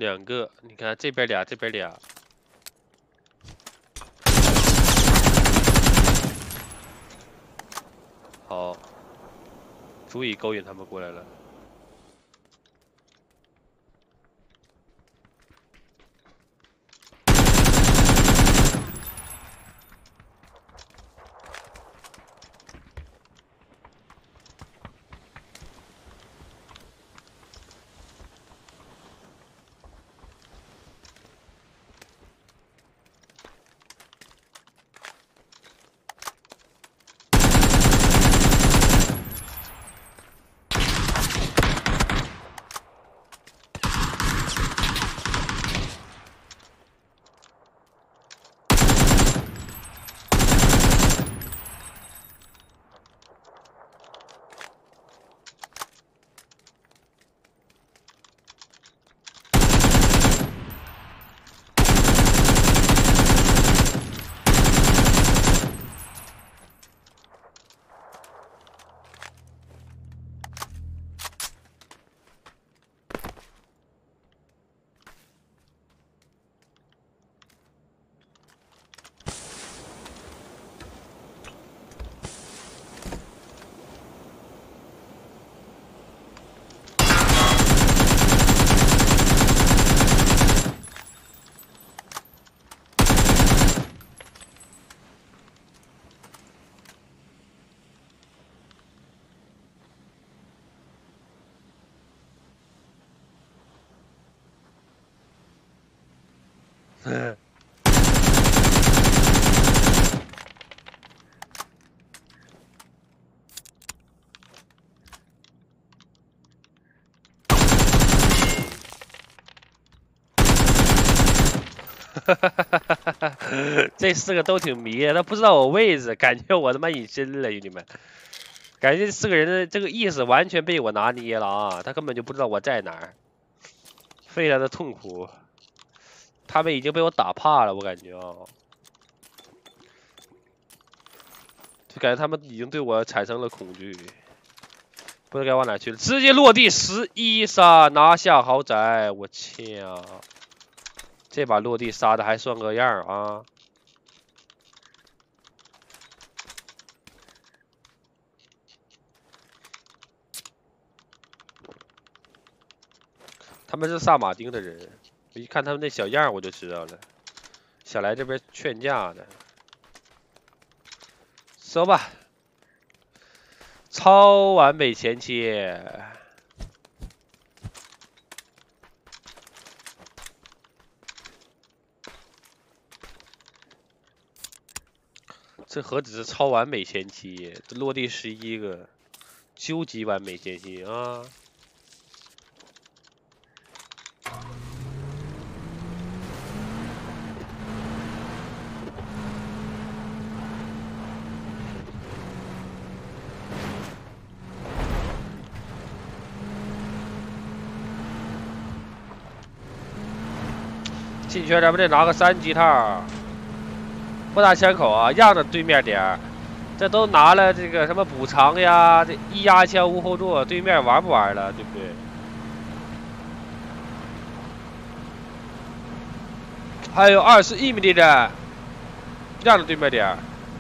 2个，你看这边俩，这边俩。好，足以勾引他们过来了。这4个都挺迷，他不知道我位置，感觉我他妈隐身了，兄弟们。感觉这4个人的这个意识完全被我拿捏了啊！他根本就不知道我在哪儿，非常的痛苦。他们已经被我打怕了，我感觉啊，就感觉他们已经对我产生了恐惧，不知道该往哪去了。直接落地11杀，拿下豪宅，我切啊！这把落地杀的还算个样啊！他们是萨马丁的人，我一看他们那小样我就知道了，想来这边劝架的。走吧，超完美前期。这何止是超完美前期，这落地11个，究极完美前期啊！进圈咱们得拿个3级套，不打枪口啊，让着对面点儿。这都拿了这个什么补偿呀，这1压枪无后座，对面玩不玩了，对不对？还有21米的人，让着对面点儿。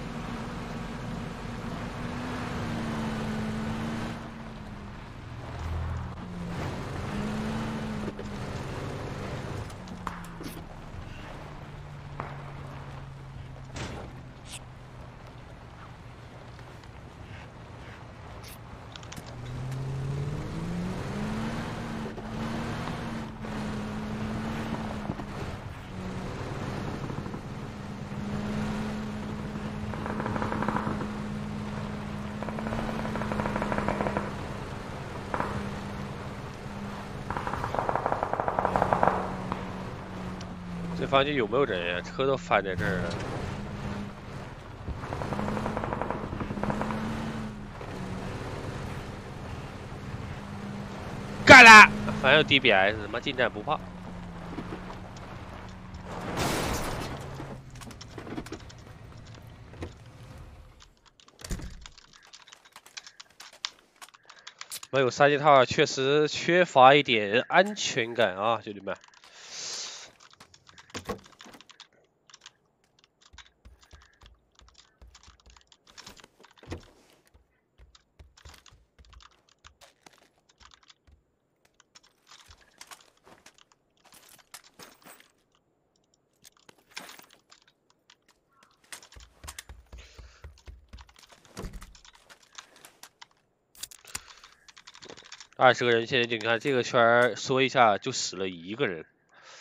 这房间有没有人呀？车都翻在这儿了。干了！反正有 DBS，他妈近战不怕。没有3级套确实缺乏一点安全感啊，兄弟们。 20个人，现在就你看这个圈缩一下就死了1个人。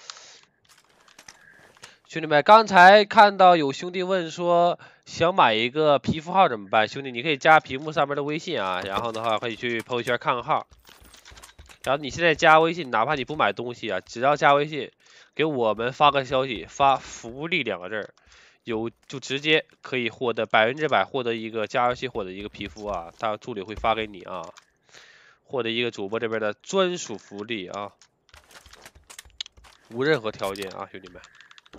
兄弟们，刚才看到有兄弟问说想买一个皮肤号怎么办？兄弟，你可以加屏幕上面的微信啊，然后的话可以去朋友圈看号。然后你现在加微信，哪怕你不买东西啊，只要加微信，给我们发个消息，发福利2个字儿，就直接可以获得100%获得一个加游戏获得一个皮肤啊，他助理会发给你啊，获得一个主播这边的专属福利啊，无任何条件啊，兄弟们。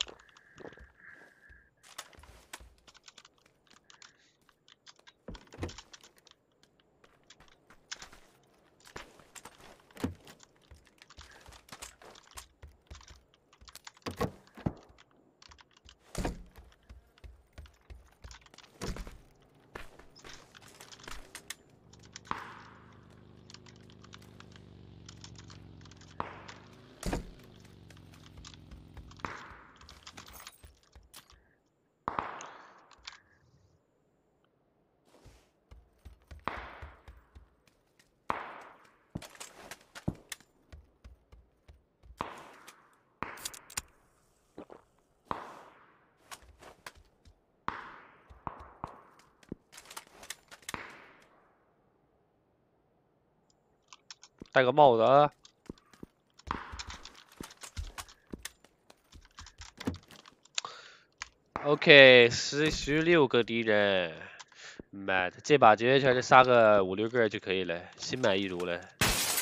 戴个帽子啊。OK， 16个敌人，妈的，这把绝对圈就杀个5、6个就可以了，心满意足了。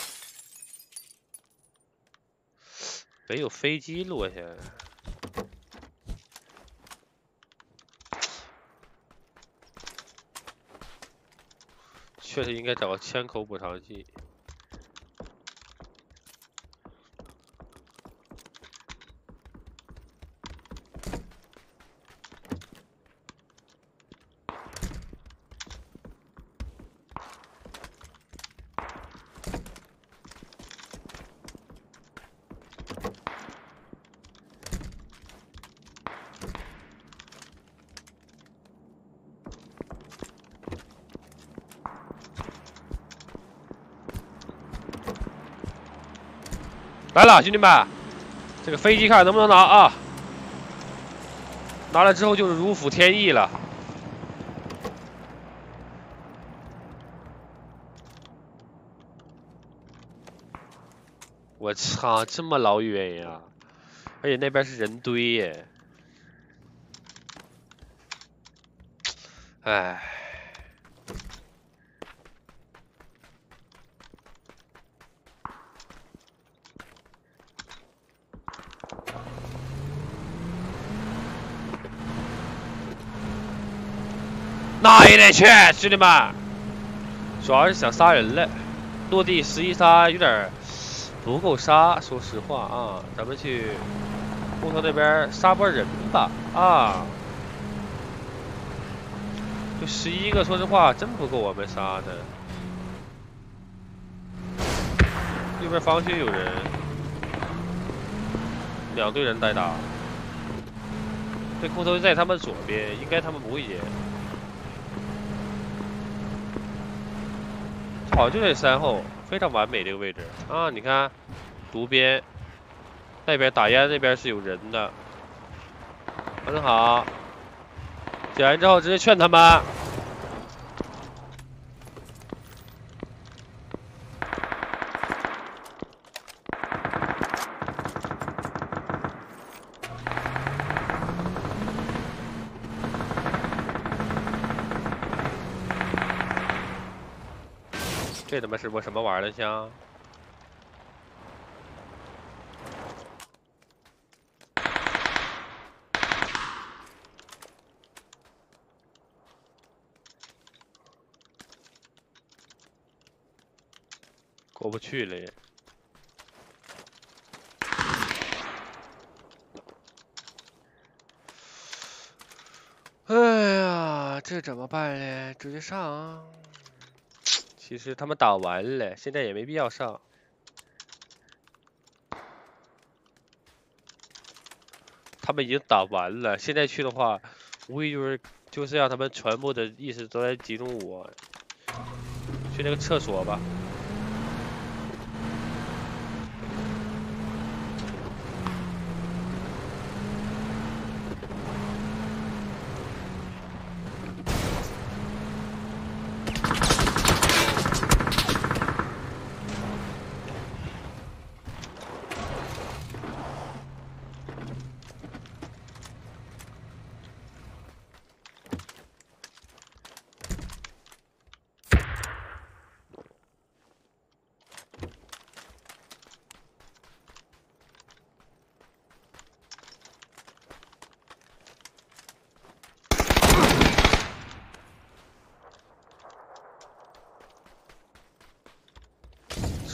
没有飞机落下，确实应该找个枪口补偿器。来了，兄弟们，这个飞机看能不能拿啊？拿了之后就是如虎添翼了。我操，这么老远呀！而且那边是人堆耶。唉。哪也得去，兄弟们！主要是想杀人了，落地11杀有点不够杀，说实话啊，咱们去木头那边杀波人吧啊！就11个，说实话真不够我们杀的。右边方区有人，2队人在打。这空投在他们左边，应该他们不会接。好，就在3后，非常完美这个位置啊！你看，独边那边打烟，那边是有人的，很好。点完之后直接劝他们。这他妈是波什么玩意儿的枪？过不去了也。哎呀，这怎么办呢？直接上啊！其实他们打完了，现在也没必要上。他们已经打完了，现在去的话，无疑就是让他们全部的意识都在集中我。去那个厕所吧。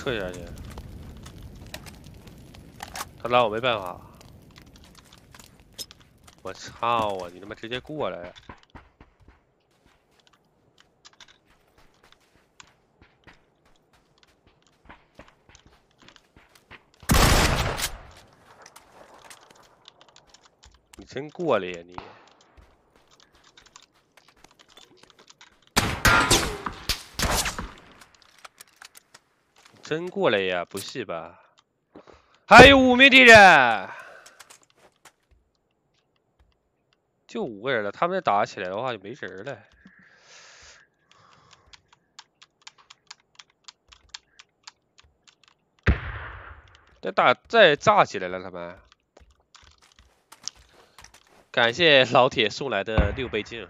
撤下去。他拿我没办法。我操啊！你他妈直接过来！你真过来呀你！真过来呀？不是吧？还有5名敌人，就5个人了。他们再打起来的话就没人了。再炸起来了，他们。感谢老铁送来的6倍镜。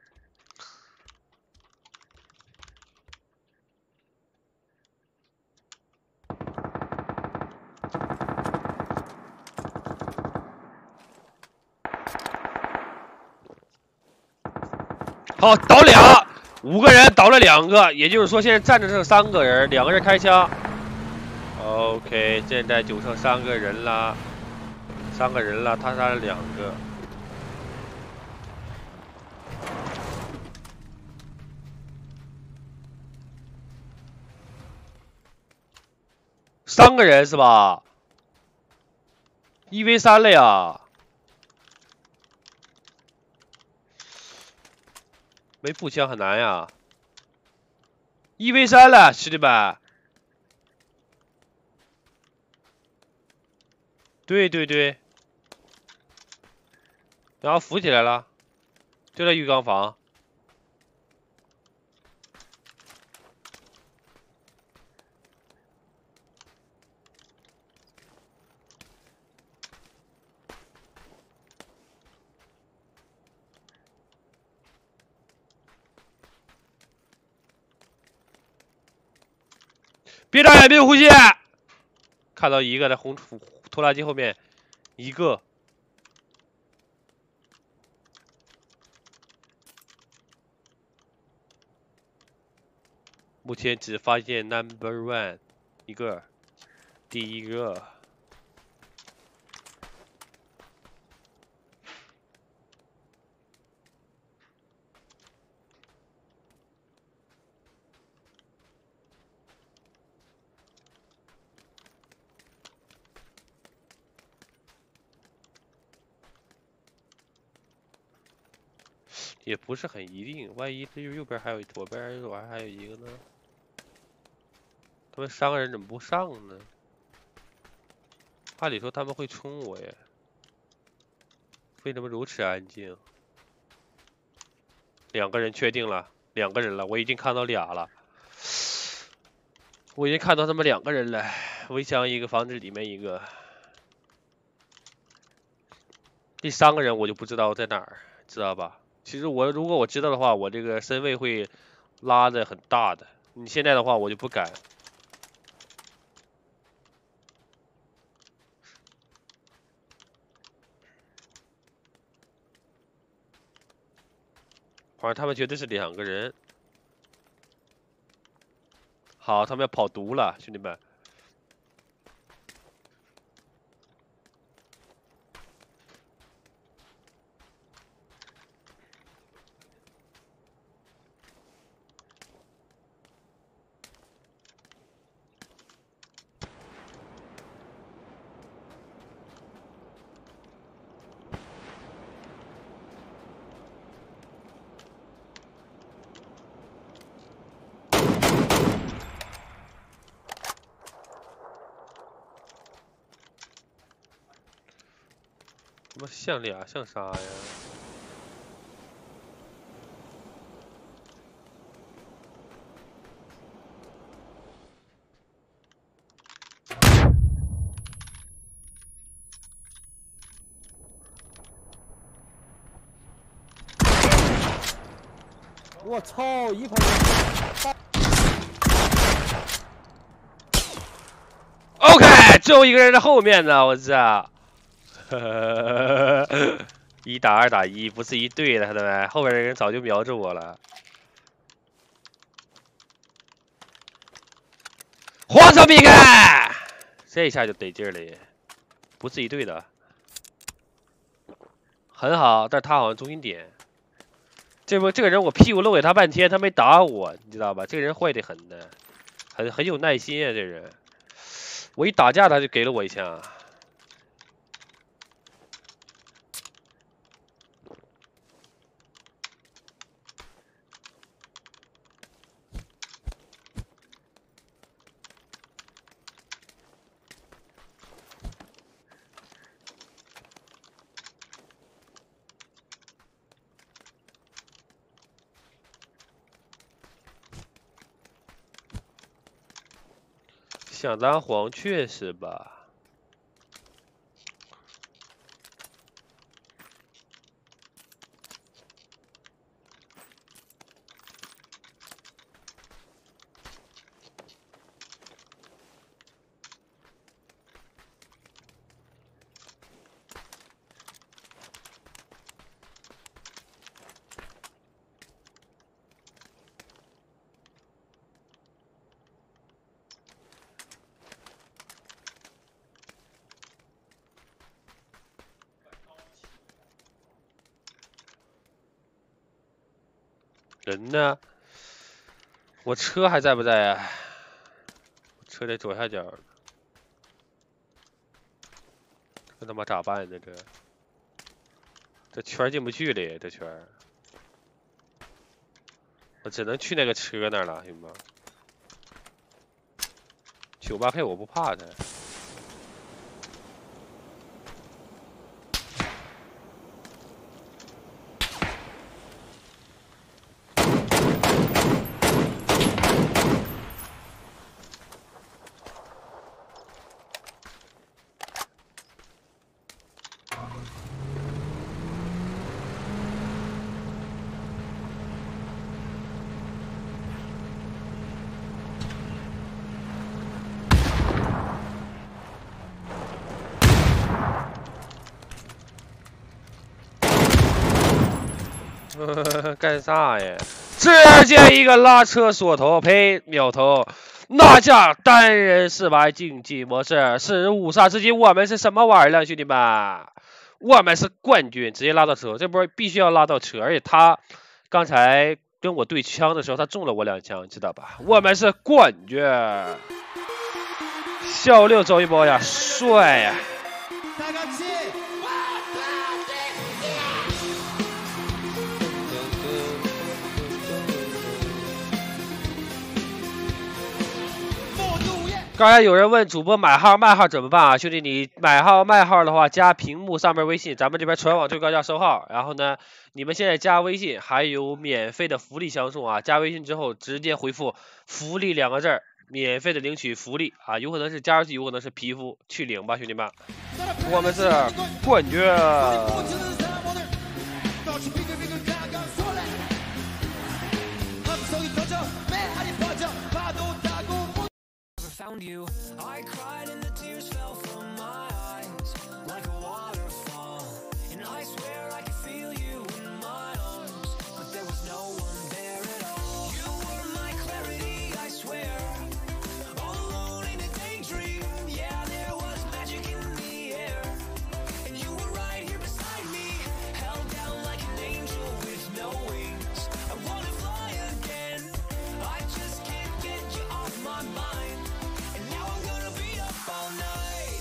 好，倒5个人倒了2个，也就是说现在站着剩3个人，2个人开枪。OK， 现在就剩3个人了，3个人了，他杀了2个。3个人是吧？1v3了呀。没步枪很难呀。1v3了，兄弟们。对对对。然后扶起来了，就在浴缸房。别眨眼，别呼吸。看到一个在红拖拉机后面，一个。目前只发现 No.1 一个，第一个。也不是很一定，万一这右边还有，左边还有一个呢？他们3个人怎么不上呢？按理说他们会冲我呀，为什么如此安静？2个人确定了，2个人了，我已经看到俩了，我已经看到他们2个人了，围墙一个，房子里面一个，第3个人我就不知道在哪儿，知道吧？其实如果我知道的话，我这个身位会拉的很大的。你现在的话，我就不敢。反正他们绝对是2个人。好，他们要跑毒了，兄弟们。他妈像俩像啥呀？ 我操！一排。 OK， 最后一个人在后面呢，我操！1打2打1，不是1队的，兄弟们，后边的人早就瞄着我了。 黄色饼干，这一下就得劲儿了耶，不是一队的，很好，但是他好像中心点。这个人我屁股露给他半天，他没打我，你知道吧？这个人坏的很的，很有耐心啊，这人。我一打架他就给了我一枪。想当黄雀是吧？人呢？我车还在不在啊？车在左下角。这他妈咋办呢？这圈进不去了耶！这圈，我只能去那个车那儿了，兄弟们。98K 我不怕他。干啥呀？直接一个拉车锁头，呸，秒头。那架单人400竞技模式是五杀之击，我们是什么玩意儿，兄弟们？我们是冠军，直接拉到车，这波必须要拉到车，而且他刚才跟我对枪的时候，他中了我2枪，知道吧？我们是冠军。小六走一波呀，帅呀！刚才有人问主播买号卖号怎么办啊？兄弟，你买号卖号的话，加屏幕上面微信，咱们这边传网最高价收号。然后呢，你们现在加微信还有免费的福利相送啊！加微信之后直接回复“福利”2个字，免费的领取福利啊！有可能是加入，有可能是皮肤，去领吧，兄弟们！我们是冠军。 Found you. I cried and the tears fell from my eyes like a waterfall. And I swear I could feel you in my arms, but there was no one there at all. You were my clarity, I swear. All alone in a daydream. Yeah, there was magic in the air. And you were right here beside me, held down like an angel with no wings. I wanna fly again. I just can't get you off my mind. All night.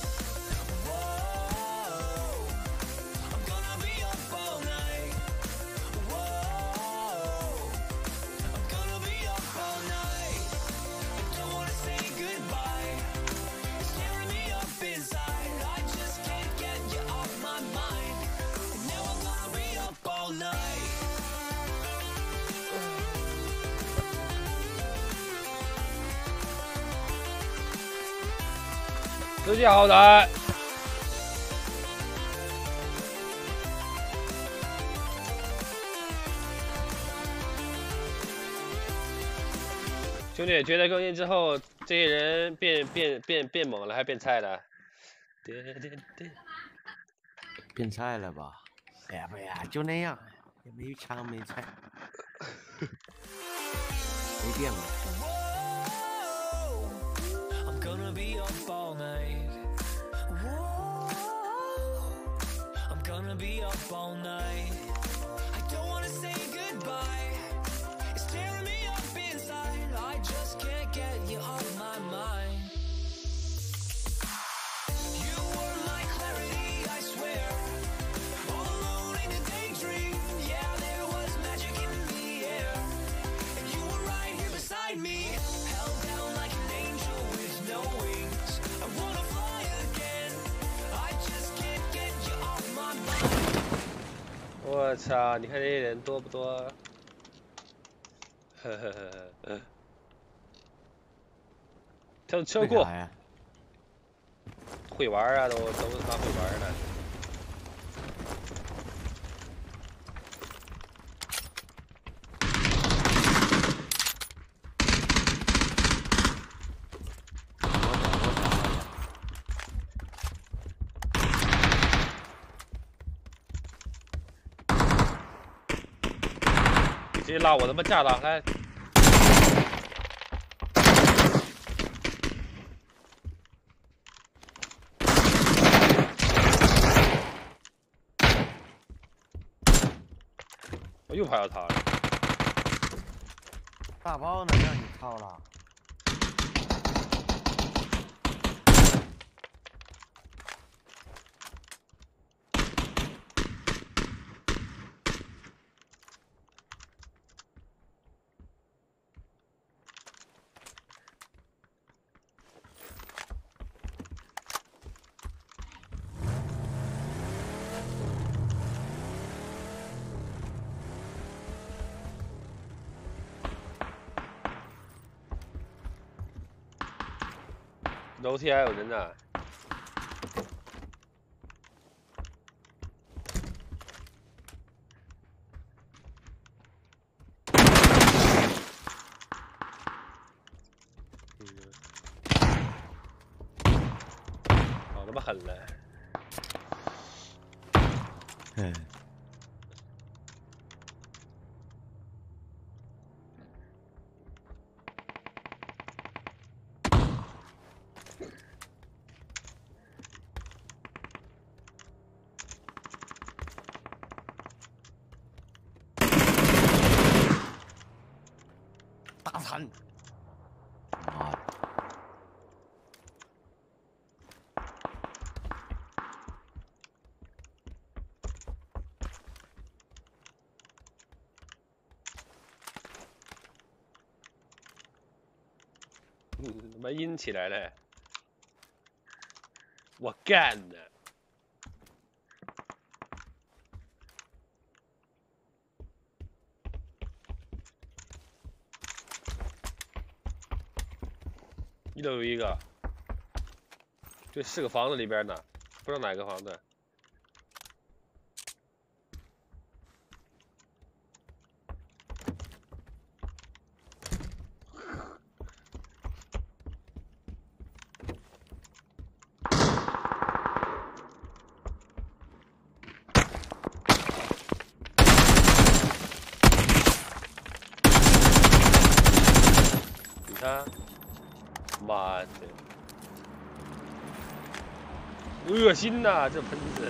Whoa, I'm gonna be up all night. Whoa, I'm gonna be up all night. I don't wanna say goodbye. It's tearing me up inside. I just can't get you off my mind. And now I'm gonna be up all night. 世界好难。兄弟，觉得更新之后这些人变猛了，还变菜了？ 变菜了吧？哎呀不呀，就那样，也没枪没菜，没变过。 up all night. Whoa, I'm gonna be up all night. I don't wanna say goodbye. It's tearing me up inside. I just can't get you off my mind. You were my clarity, I swear. All alone in a daydream. Yeah, there was magic in the air. And you were right here beside me. Held down like an angel with no wings. I wanna fly again. I just can't get you off my mind. 我操！你看这些人多不多？呵呵呵呵。跳车过， 为啥呀？ 会玩啊，都他妈会玩的。你直接拉我他妈架了，来。我又跑到他了。 大包能让你套了？ 楼梯还有人呢。好他妈狠了。 嗯。大残！妈的！ 他妈阴起来了！我干的！一楼有一个，这是个房子里边呢，不知道哪个房子。你看。妈的，恶心呐、这喷子！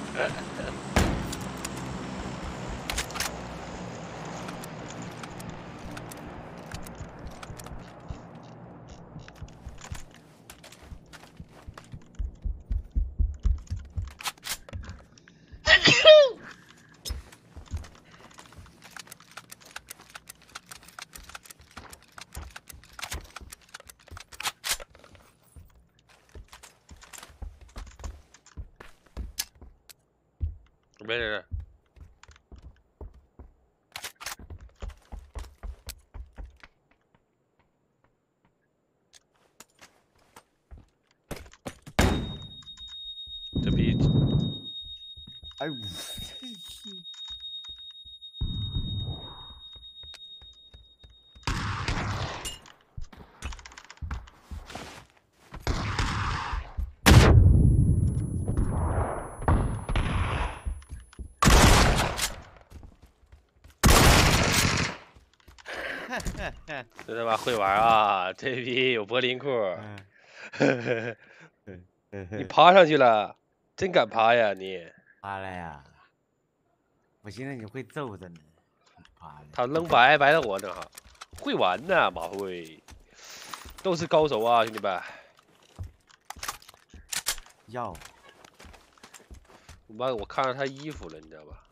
没人。这逼！ 哎呦！ 这他妈会玩啊！这逼有柏林裤。 你爬上去了，真敢爬呀你！ 爬了呀！我寻思你会揍他呢。爬了。 他扔白白的我呢哈，会玩呢马会，都是高手啊兄弟们。 要。 我看上他衣服了，你知道吧？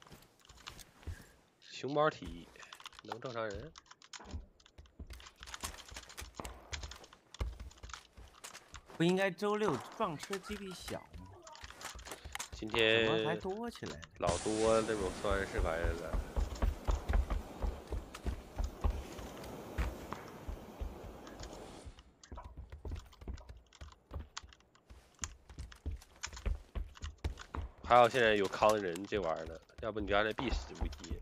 熊猫体能正常人？ 不应该周六撞车几率小吗？ 今怎么还天多起来了？ 老多那种算是牌了。还好现在有康人这玩意儿了，要不你原来必死无疑。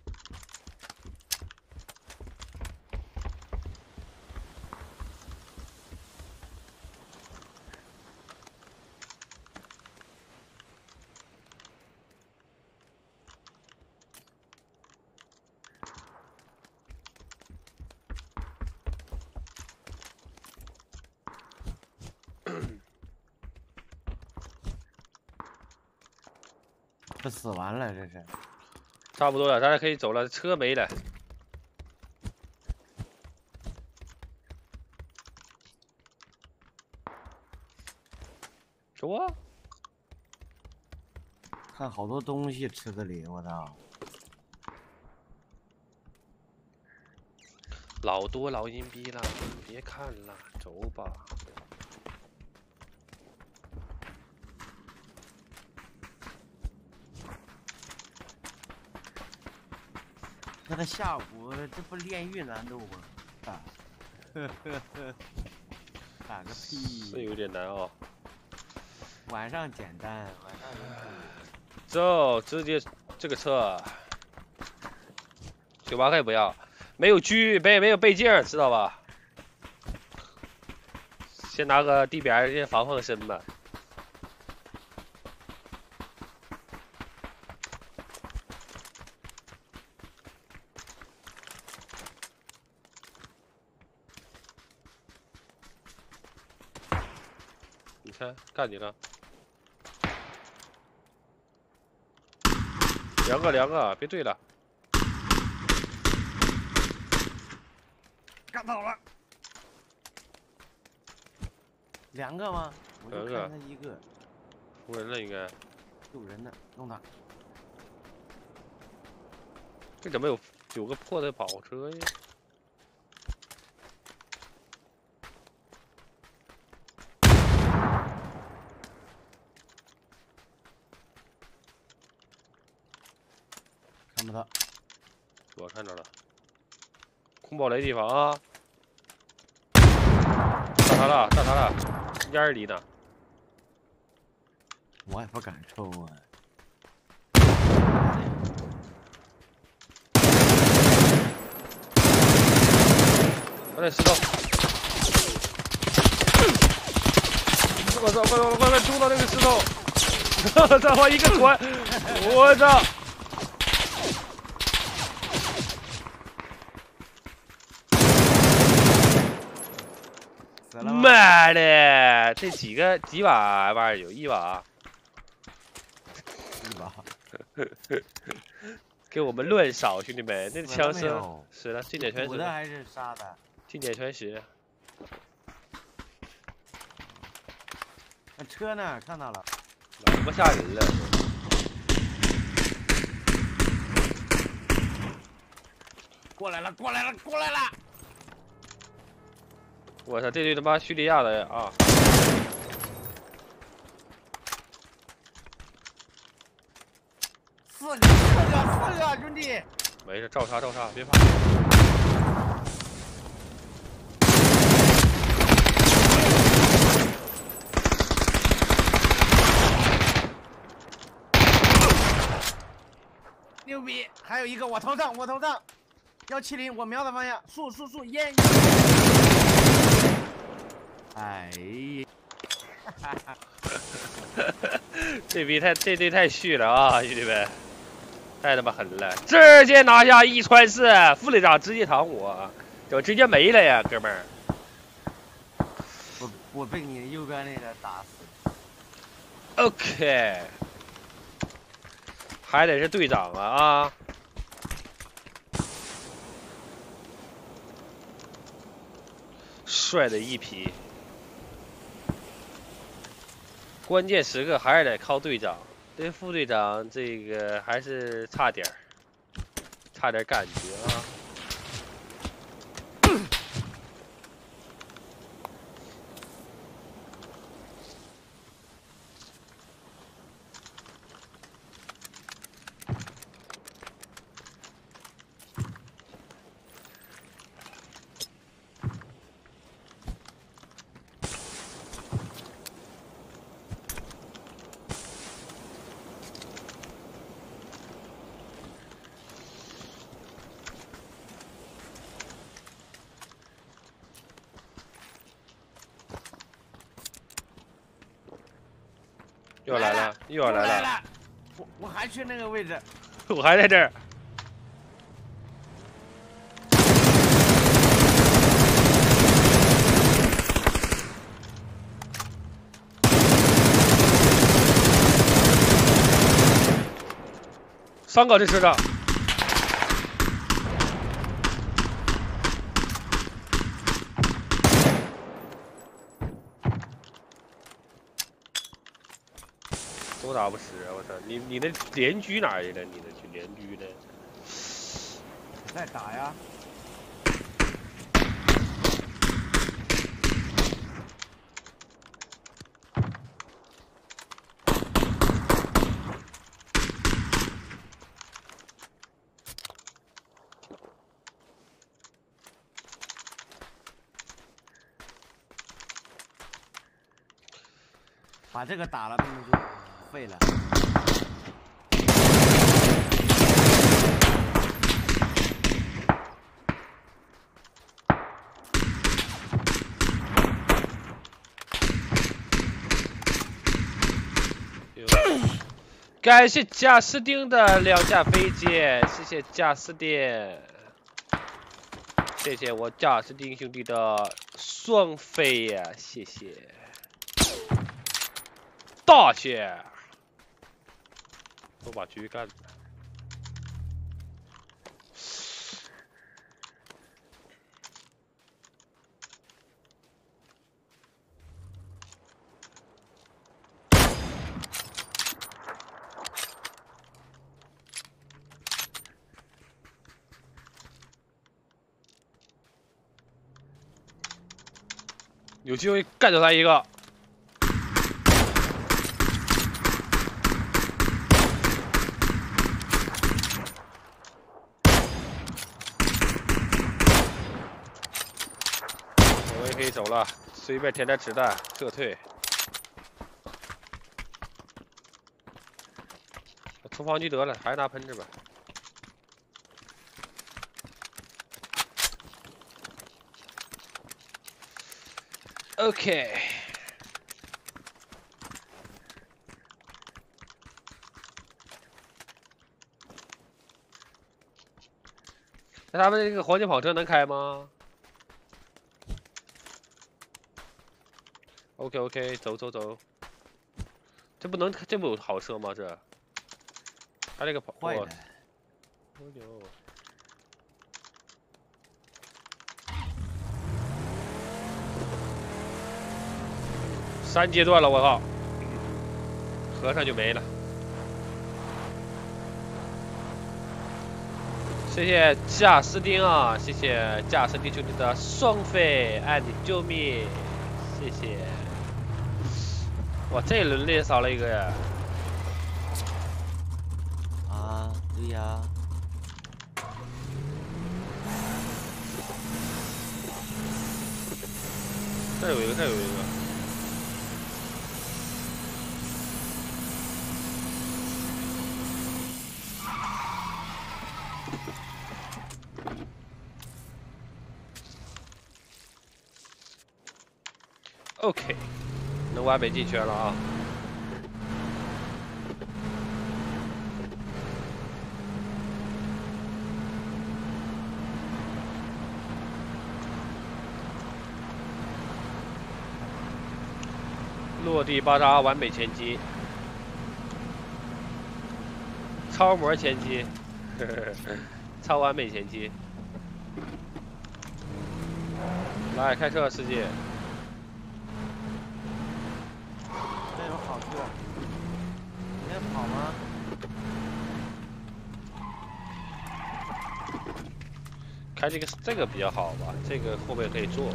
这死完了，这是。 差不多了，咱俩可以走了，车没了。走啊！ 看好多东西池子里，我操！ 老多老阴逼了，别看了，走吧。 那他下午这不炼狱难度吗？打，打个屁！ 是有点难哦。 晚上简单，晚上走，直接这个车，98可以不要，没有没有倍镜，知道吧？先拿个地表先防身吧。你看，干你了。两个，别对了。 干倒了。2个吗？我就看他一个。 无人了应该。 有人呢，弄他。 这怎么有个破的跑车呀？ 看不到。 我看着了。空爆雷地方啊！炸他了，烟里呢。 我也不敢抽啊。 快点石头！我操！快冲到那个石头！我操！我一个团！我操！妈的！这几把玩意儿有1把。 1把。 给我们乱扫，兄弟们，那枪声死了，近点全死。 补的还是杀的？ 近点全死。 那车呢？看到了。 老他妈吓人了。 过来了！ 我操，这队他妈叙利亚的啊！ 四个，兄弟！ 没事，照杀，别怕。 牛逼！还有一个我头上，170，我瞄的方向，树烟。哎呀！ 这队太虚了啊，兄弟们，太他妈狠了！直接拿下1传4，副队长直接躺我，就直接没了呀，哥们儿。 我被你右边那个打死。 OK， 还得是队长啊！帅的一批。关键时刻还是得靠队长，对副队长这个还是差点感觉啊。又来了，又要来了！ 我还去那个位置， 我还在这儿。3个这车上。 都打不死，我操！你的连狙哪儿去了？你的连狙呢？ 在打呀！把这个打了，他们就废了。 感谢贾斯汀的2架飞机，谢谢贾斯汀，谢谢我贾斯汀兄弟的双飞呀，谢谢。 大谢，都把局干了。有机会干掉他一个。 可以走了，随便填点子弹，撤退。出防区得了，还是拿喷子吧。OK。那他们这个黄金跑车能开吗？ OK， 走，这不能，这不有好车吗？这，他这个跑坏的。 哦呦，3阶段了，我靠，合上就没了。谢谢贾斯汀啊，谢谢贾斯汀兄弟的双飞，爱你救命，谢谢。 哇，这一轮连扫了一个呀！ 啊，对呀。 这有一个，这有一个。OK。 能完美进圈了啊！ 落地巴扎完美前击，超模前击，超完美前击。来开车，司机。 这有好处。你在跑吗？ 开这个比较好吧，这个后面可以坐。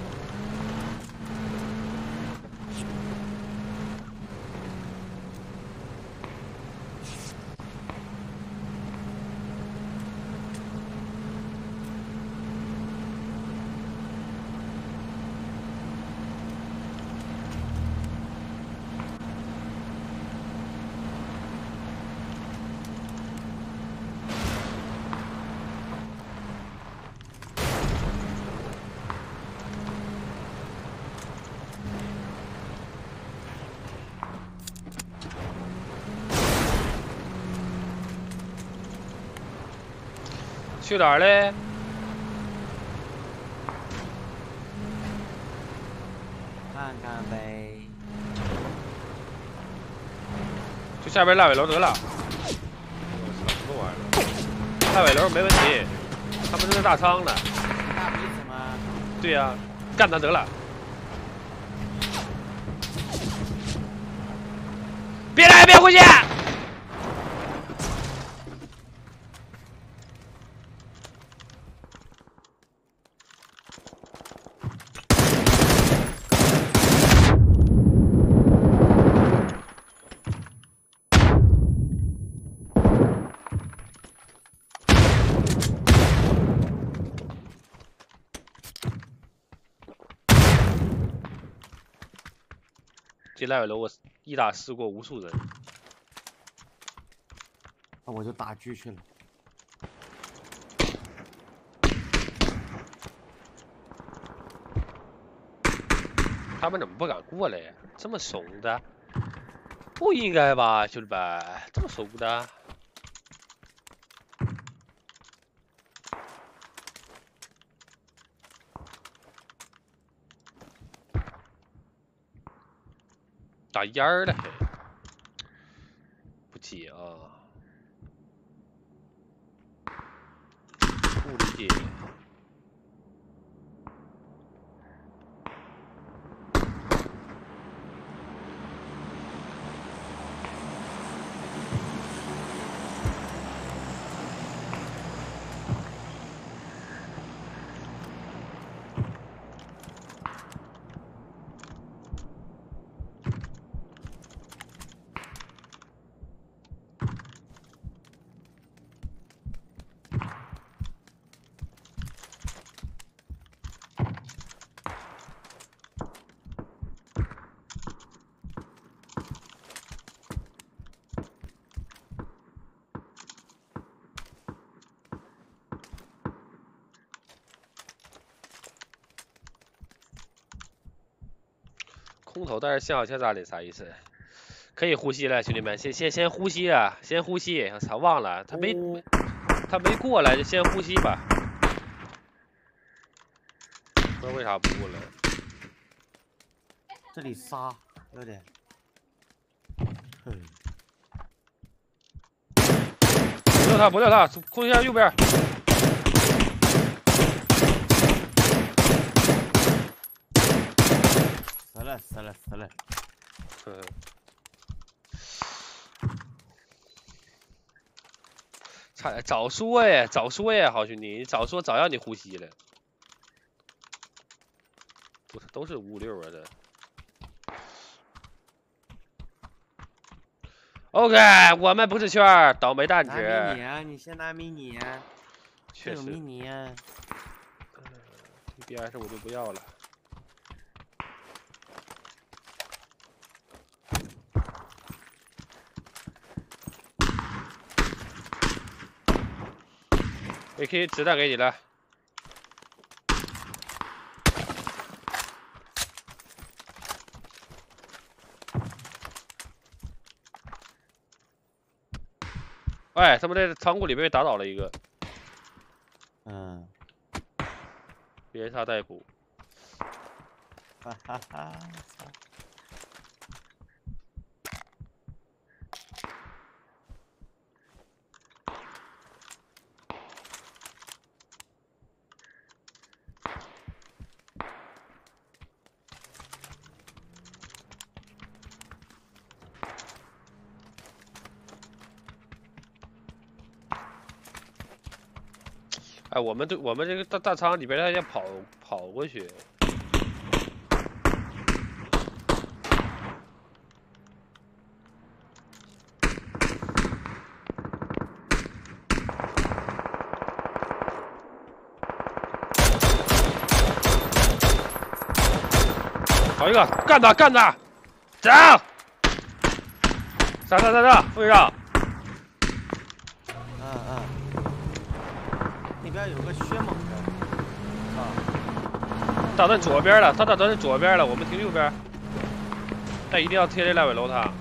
去哪儿嘞？ 看看呗。 去下边烂尾楼得了。我操，什么玩意儿？烂尾楼没问题，他们是大仓的。 大鼻子吗？ 对呀、干他得了。别来，别回去！这烂尾楼我一打死过无数人。 那我就打狙去了。 他们怎么不敢过来呀？这么怂的？不应该吧，兄弟们，这么怂的？打烟儿了还？不解啊！不理解。空投带着信号枪炸你啥意思？可以呼吸了，兄弟们，先呼吸啊，先呼吸。我操，忘了他没过来，就先呼吸吧。不知道为啥不过来。 这里杀有点。 不撂他，空气枪右边。 死了。 早说呀，好兄弟，你早说早让你呼吸了。不是，都是56啊这。OK， 我们不是圈儿，倒霉蛋子。 拿迷你啊！你先拿迷你啊！ 确实。 有迷你啊。 BS 我就不要了。AK 子弹给你了。哎，他们在仓库里被打倒了一个。 嗯。 连杀带捕。 哈哈哈！ 哎，我们这个大仓里边他要跑过去。好一个，干他，走！上，副队长。 那边有个薛猛的。 打咱左边了，他打咱左边了，我们停右边。但一定要贴着烂尾楼他。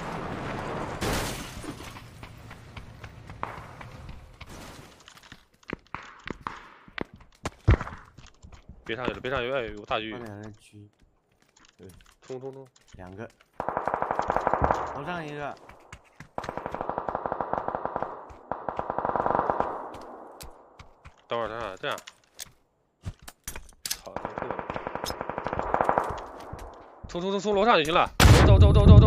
别上去了，别上去了，有大狙。 两人狙。对， 冲！ 2个。楼上一个。 等会儿，这样。操，过了。冲楼上就行了。走。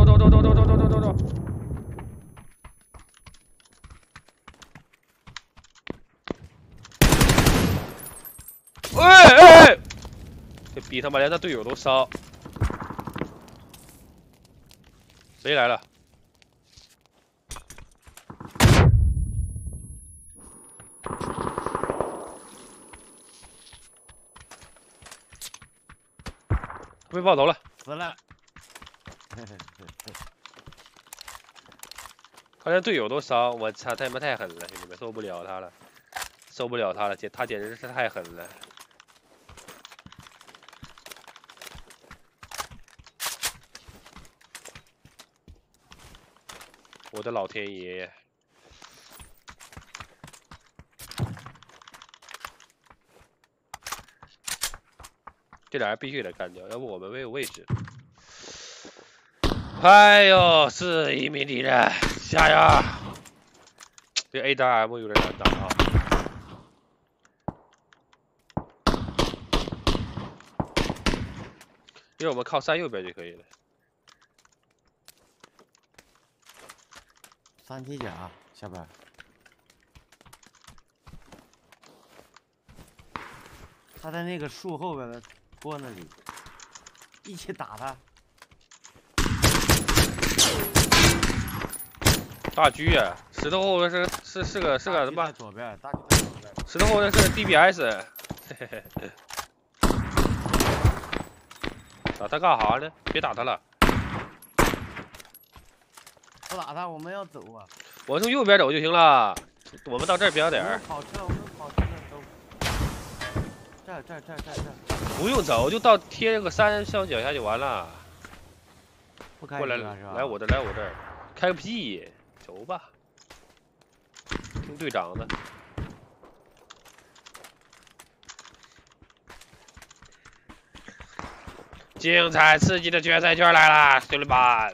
哎！这逼他妈连他队友都烧。谁来了？被爆头了， 死了。 他连队友都烧，我操，他妈太狠了，兄弟们，受不了他了，他简直是太狠了。我的老天爷！这俩人必须得干掉，要不我们没有位置。哎呦，是一名敌人，加油！这 A.M 有点难打啊。因为我们靠山右边就可以了。 3级甲下边。他在那个树后边的锅那里，一起打他。 大狙呀！石头后面是个什么？ 左边，大狙在左边。 石头后面是 DBS。嘿嘿嘿。打他干啥呢？别打他了。 不打他，我们要走啊！ 我从右边走就行了。我们到这儿别点儿。 跑车，我们跑车走。这。 不用走，就到贴个山上脚下就完了。 不开过来，来我这儿，开个屁，走吧。听队长的。精彩刺激的决赛圈来了，兄弟们！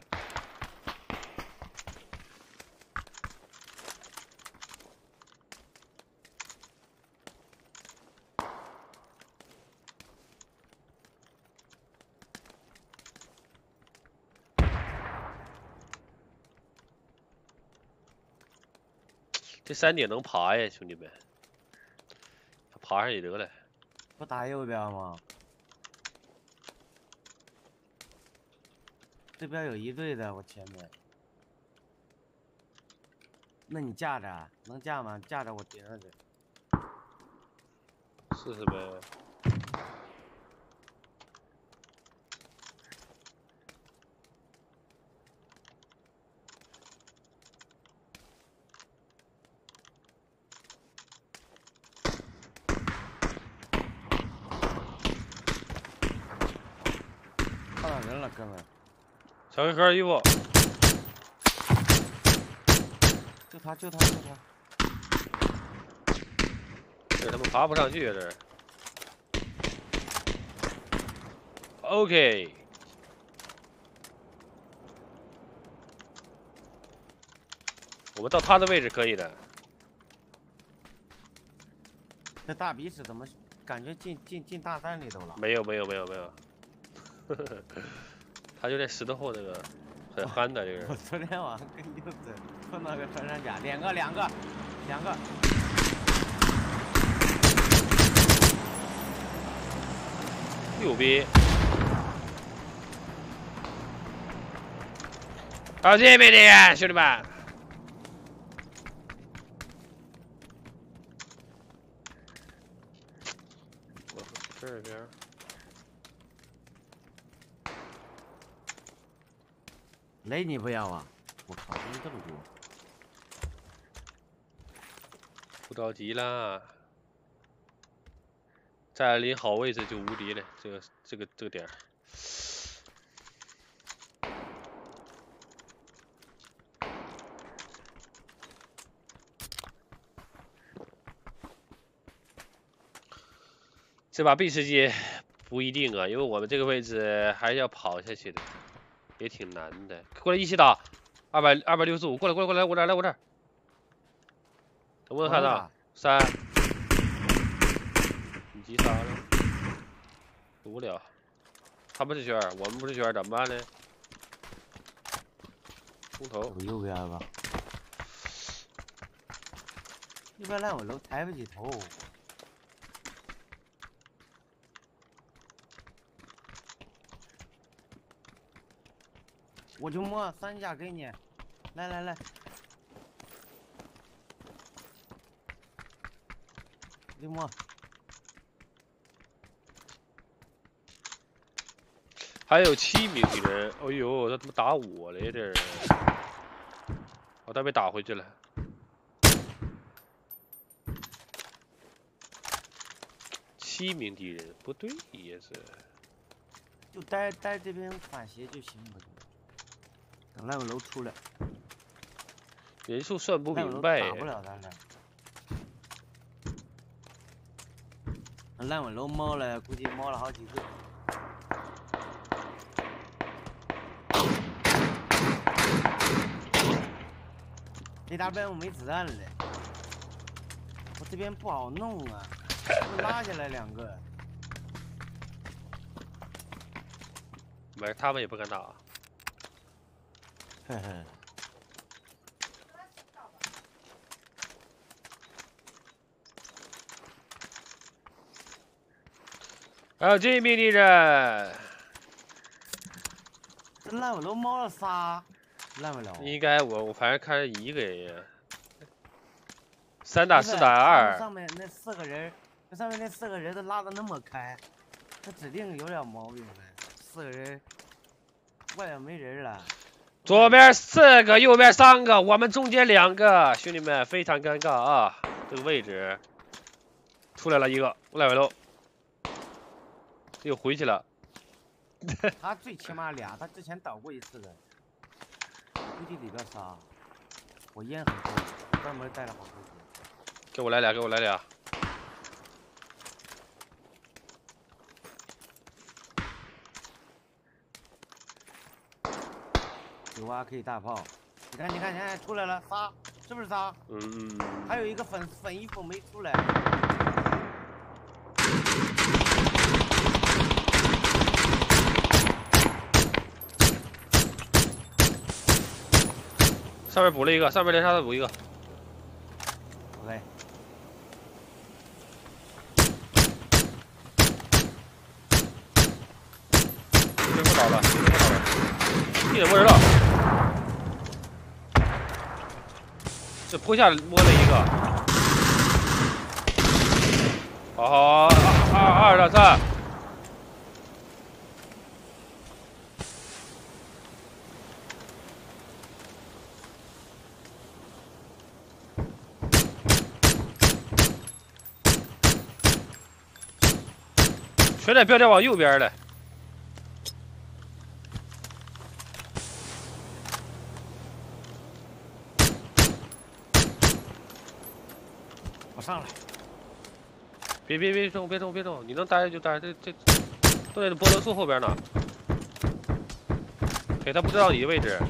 这山顶能爬呀，兄弟们，爬上也得了。 不打右边吗？这边有一队的，我前面。那你架着，能架吗？架着我顶上去。 试试呗。 看到人了，哥们。 小黑盒衣服。 就他。这他们爬不上去啊，这。OK。我们到他的位置可以的。 这大鼻屎怎么感觉进大山里头了？ 没有。他就在石头后那个很憨的这个人。 我昨天晚上跟柚子碰到个穿山甲，两个。 右边。到这边的兄弟们。我这边。 雷你不要啊！我靠，怎么这么多？ 不着急啦，占领好位置就无敌了。这个点儿，这把 B 世界不一定啊，因为我们这个位置还是要跑下去的，也挺难的。过来一起打，265，过来，我这儿，能不能看到？3，你击杀了，无聊。他们是圈儿，我们不是圈儿，怎么办呢？空投。 走右边吧。右边烂尾楼抬不起头。我就摸3架给你，来，你摸。 还有7名敌人，哎呦，他怎么打我来着？哦，他被打回去了。7名敌人，不对也是。 就待这边反斜就行了。等烂尾楼出来。 人数算不明白。 打不了咱俩。烂尾楼猫了，估计猫了好几个。 这大边我没子弹了，我这边不好弄啊，我拉下来2个。 没，他们也不敢打。 嘿嘿。 还有这一名敌人。 这烂尾楼猫了仨。 烂不了， 应该我反正看1个人，3打4打2。 上面那4个人，那上面那4个人都拉的那么开，他指定有点毛病呗。4个人，外边没人了。 左边4个，右边3个，我们中间2个，兄弟们非常尴尬啊！这个位置出来了一个赖尾楼，又回去了。 他最起码俩，他之前倒过1次的。 估计里边仨，我烟很多，专门带了好多支。 给我来俩，给我来俩。 有AK大炮，你看，出来了仨，是不是仨？ 嗯。 还有一个粉衣服没出来。 上面补了一个，上面连杀的补一个。 OK。 对付倒了，地上没人了。这坡下摸了一个。好，2打3。 全在标点往右边了。 我上来。 别动，你能待就待，这都在菠萝树后边呢。嘿，他不知道你的位置。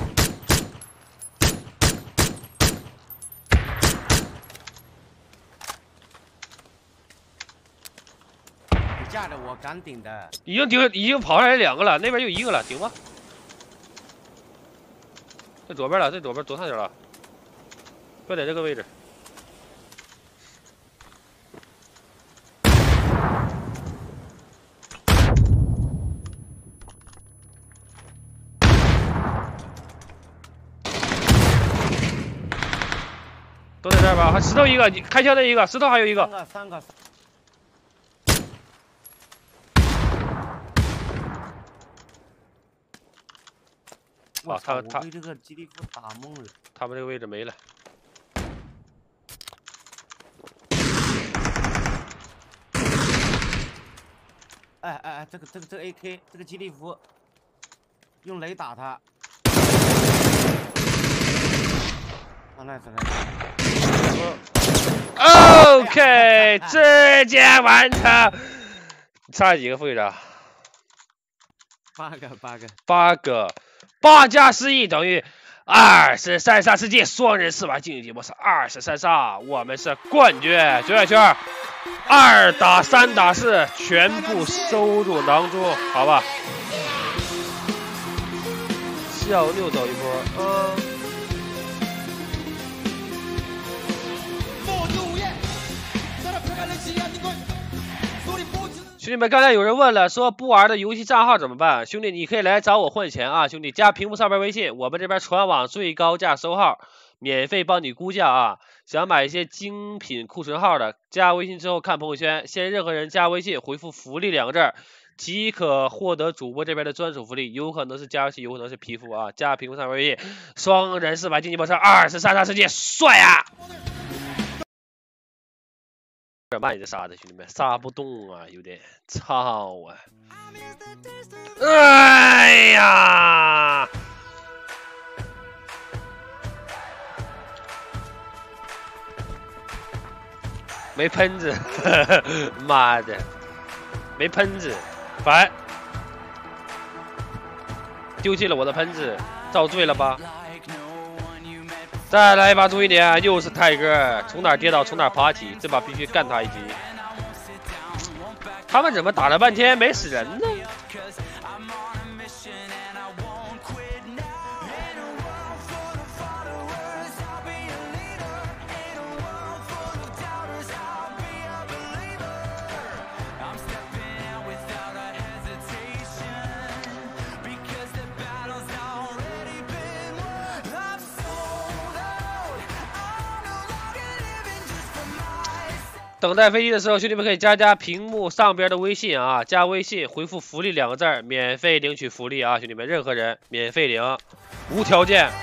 架着我敢顶的， 已经跑上来2个了，那边就1个了，顶吧。在左边了，在左边左上角了，标点这个位置。 都在这儿吧？还石头一个，你开枪的一个，石头还有一个。 三个。我操！我被这个基地夫打懵了。 他们这个位置没了。 哎，这个 AK， 这个基地夫用雷打他。nice。 OK， 直接完成。差几个副队长？8个。8加11等于23杀世界双人4把竞技模式23杀，我们是冠军。九小圈2打3打4全部收入囊中，好吧？小六走一波，兄弟们，刚才有人问了，说不玩的游戏账号怎么办？兄弟，你可以来找我换钱啊！兄弟，加屏幕上边微信，我们这边船网最高价收号，免费帮你估价啊！想买一些精品库存号的，加微信之后看朋友圈，现在任何人加微信回复福利2个字，即可获得主播这边的专属福利，有可能是加游戏，有可能是皮肤啊！加屏幕上边微信，双人4把竞技模式23杀世界，帅呀！有点慢，这杀的兄弟们杀不动啊，有点操啊！哎呀！没喷子，妈的，没喷子，烦！丢弃了我的喷子，遭罪了吧？再来一把注意点，又是泰哥，从哪跌倒从哪爬起，这把必须干他一击。他们怎么打了半天没死人呢？等待飞机的时候，兄弟们可以加屏幕上边的微信啊，加微信回复福利2个字，免费领取福利啊，兄弟们，任何人免费领，无条件。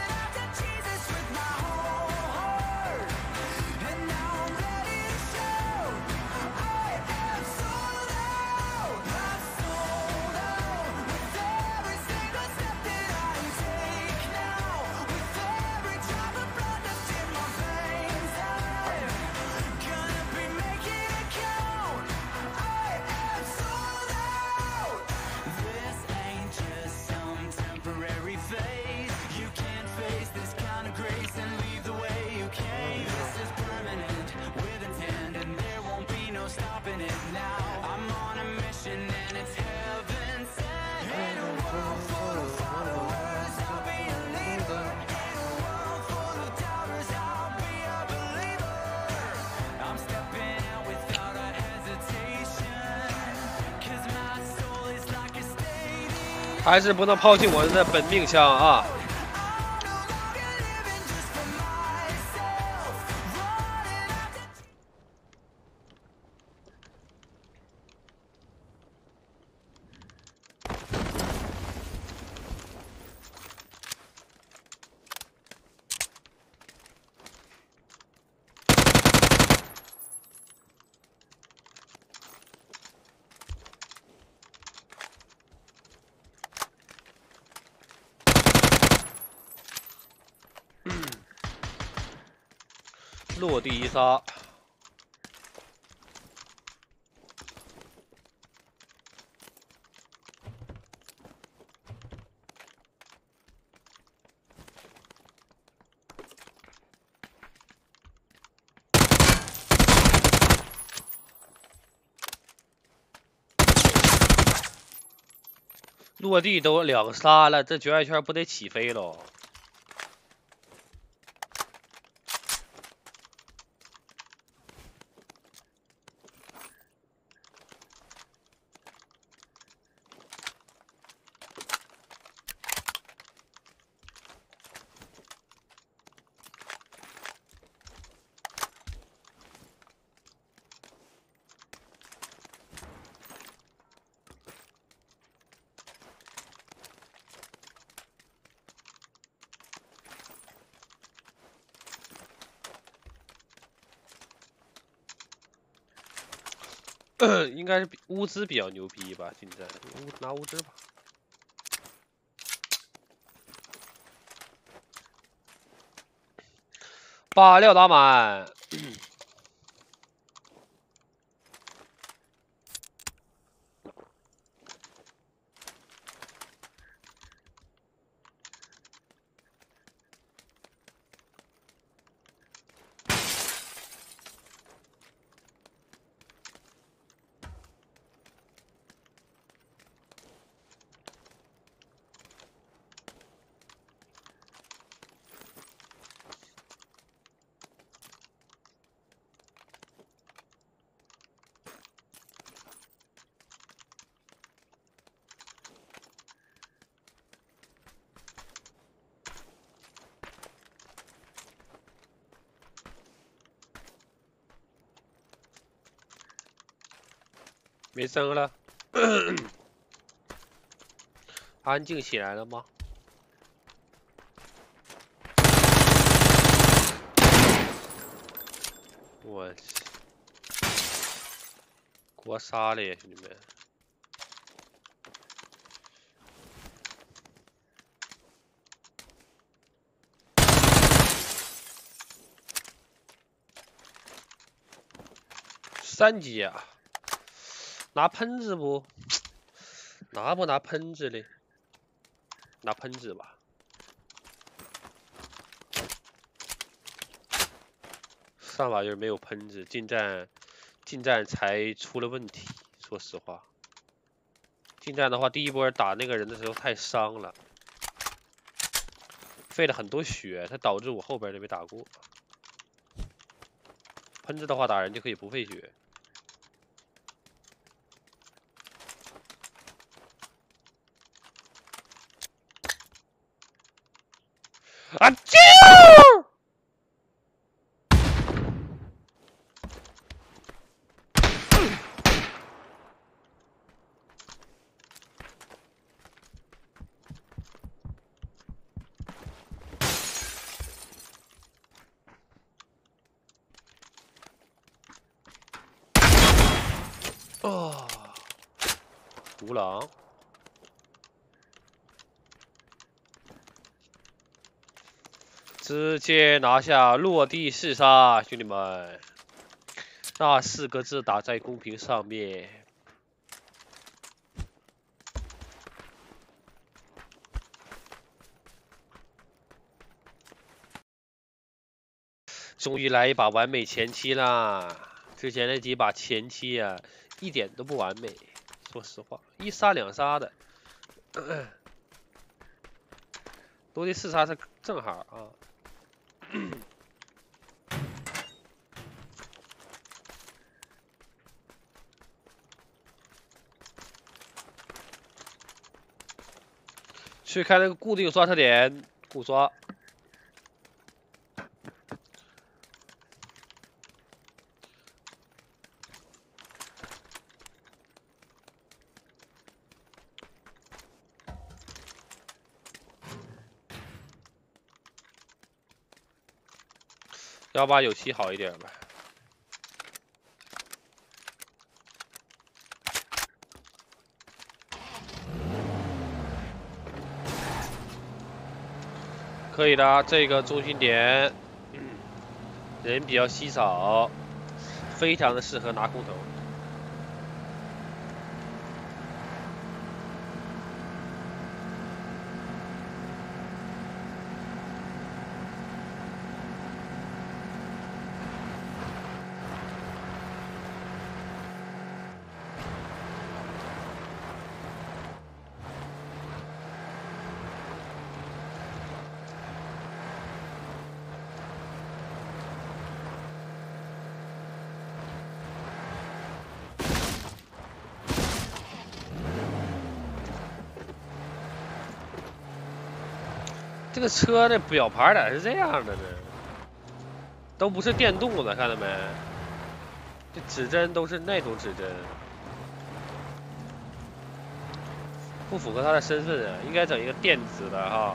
还是不能抛弃我的本命枪啊！落地一杀，落地都2杀了，这决赛圈不得起飞喽？ 应该是乌兹比较牛逼吧？现在拿乌兹吧。把料打满。没声了，安静起来了吗？我去，国杀了呀，兄弟们！3级啊！拿喷子不？拿不拿喷子嘞？拿喷子吧。上把就是没有喷子，近战才出了问题。说实话，近战的话，第一波打那个人的时候太伤了，费了很多血，它导致我后边都没打过。喷子的话打人就可以不费血。啊！啾！哦，独狼。直接拿下落地4杀，兄弟们，那4个字打在公屏上面。终于来一把完美前期啦！之前那几把前期啊，一点都不完美，说实话，1杀2杀的，落地4杀是正好啊。去开那个固定刷车点，固刷。要把有期好一点吧。可以的，这个中心点，人比较稀少，非常的适合拿空投。这个车的表盘咋是这样的呢？都不是电动的，看到没？这指针都是那种指针，不符合他的身份啊，应该整一个电子的哈。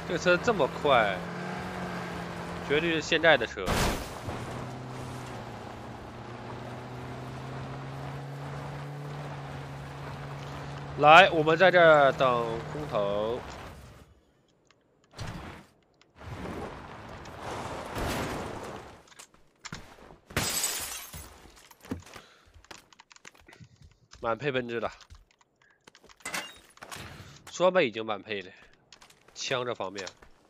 这车这么快，绝对是现在的车。来，我们在这儿等空投。满配奔驰的，装备已经满配了，枪这方面。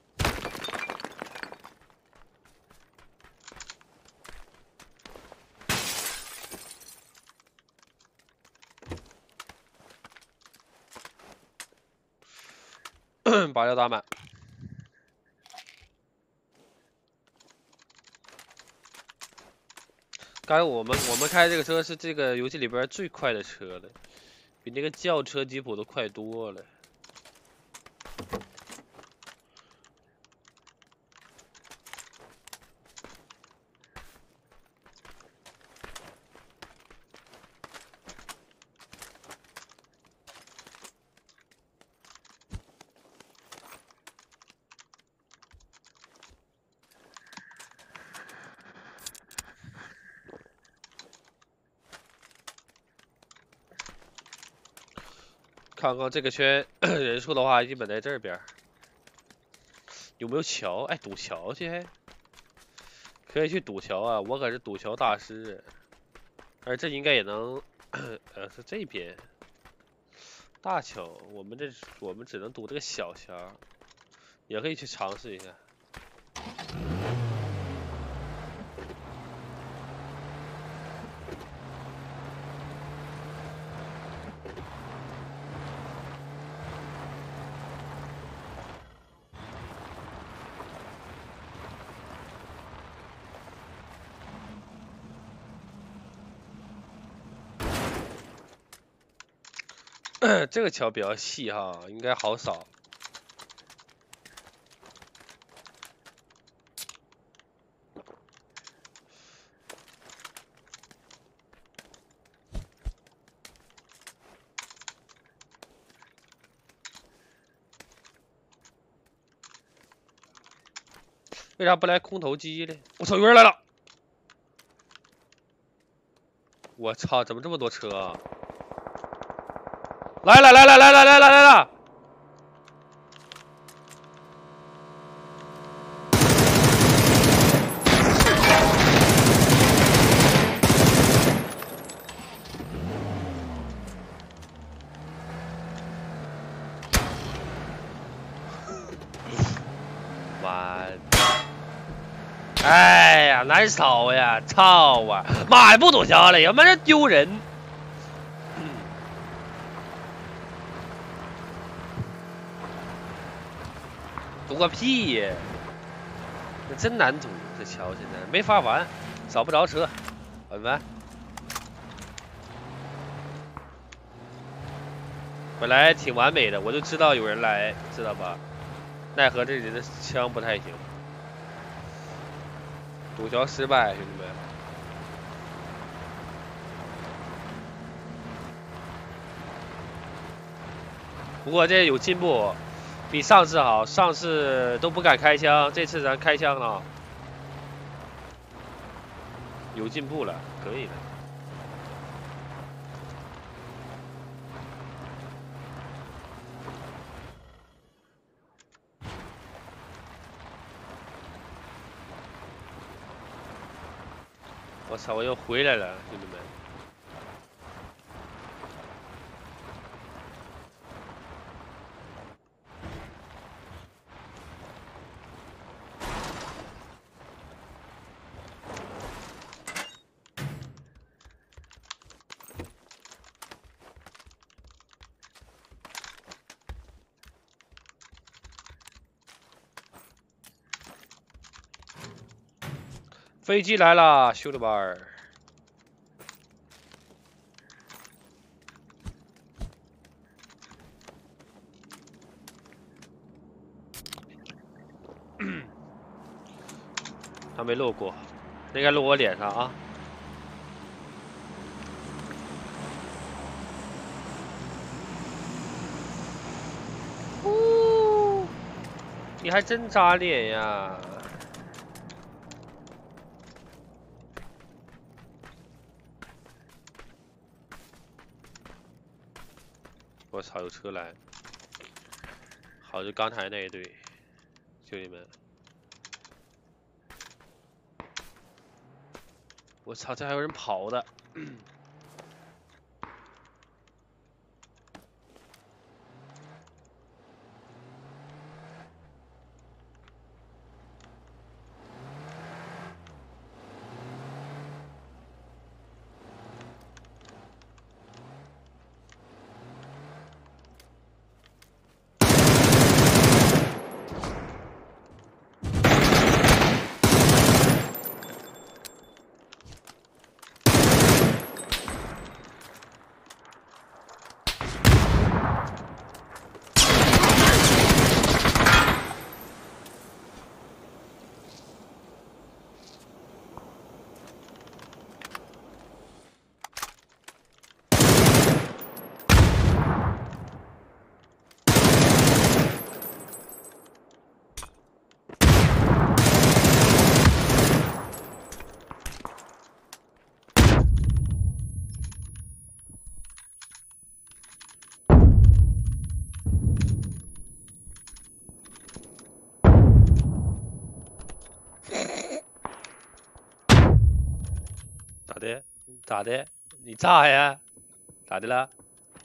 把料打满。刚才我们开这个车是这个游戏里边最快的车了，比那个轿车吉普都快多了。看看这个圈人数的话，基本在这边。有没有桥？哎，堵桥去，可以去堵桥啊！我可是堵桥大师。而这应该也能，是这边大桥。我们只能堵这个小桥，也可以去尝试一下。这个桥比较细哈，应该好扫。为啥不来空投机呢？我操，有人来了！我操，怎么这么多车啊？来了！完，哎呀，难扫呀！操啊！妈呀，不堵桥了，要不然丢人。堵个屁呀！这真难堵，这桥现在没法玩，找不着车，怎么办？本来挺完美的，我就知道有人来，知道吧？奈何这里的枪不太行，堵桥失败，兄弟们。不过这有进步。比上次好，上次都不敢开枪，这次咱开枪了，有进步了，可以的。我操，我又回来了，兄弟们。飞机来了，兄弟们儿！他没漏过，应该漏我脸上啊！ 你还真扎脸呀！我操，有车来！好，就刚才那一队，兄弟们。我操，这还有人跑的。咋的？咋的？你炸呀？咋的了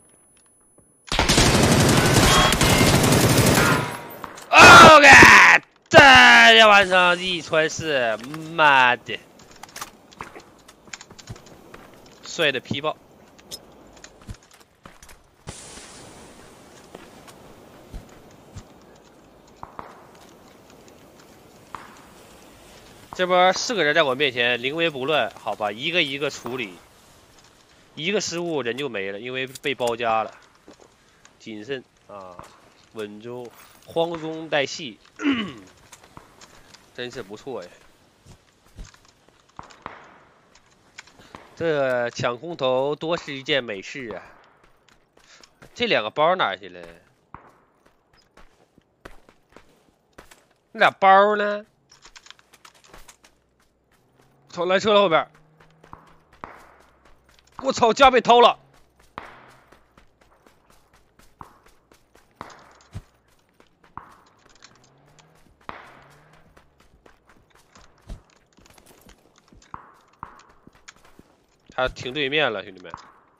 ？OK， 这要完成一传四，妈的，帅的皮包。这波4个人在我面前临危不乱，好吧，一个一个处理，一个失误人就没了，因为被包夹了。谨慎啊，稳中，慌中带细，真是不错呀。这抢空投多是一件美事啊。这2个包哪去了？那俩包呢？操，来车了后边！我操，家被偷了！他停对面了，兄弟们。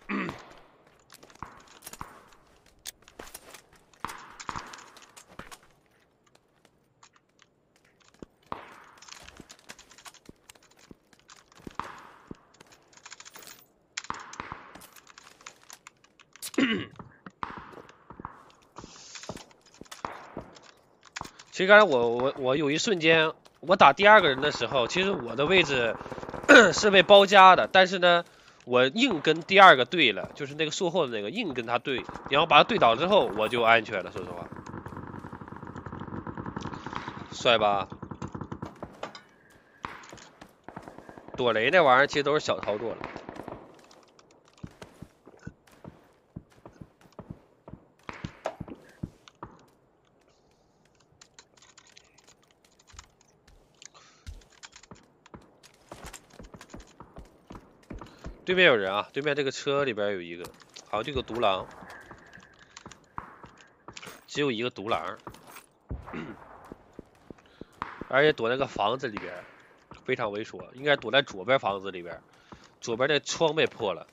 其实刚才我有一瞬间，我打第2个人的时候，其实我的位置是被包夹的，但是呢，我硬跟第2个对了，就是那个术后的那个硬跟他对，然后把他对倒之后，我就安全了。说实话，帅吧？躲雷那玩意儿其实都是小操作了。对面有人啊！对面这个车里边有一个，好像就个独狼，只有一个独狼，而且躲那个房子里边，非常猥琐，应该躲在左边房子里边，左边那窗被破了。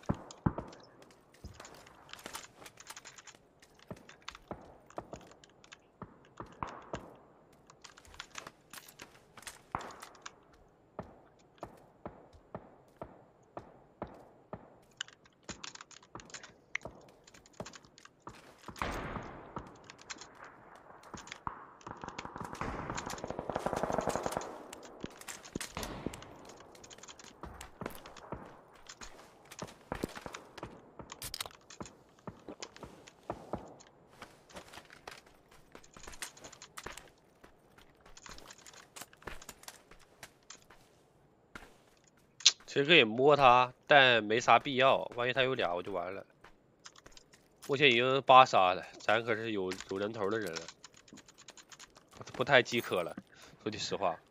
其实可以摸他，但没啥必要。万一他有俩，我就完了。目前已经8杀了，咱可是有人头的人了。 不太饥渴了，说句实话。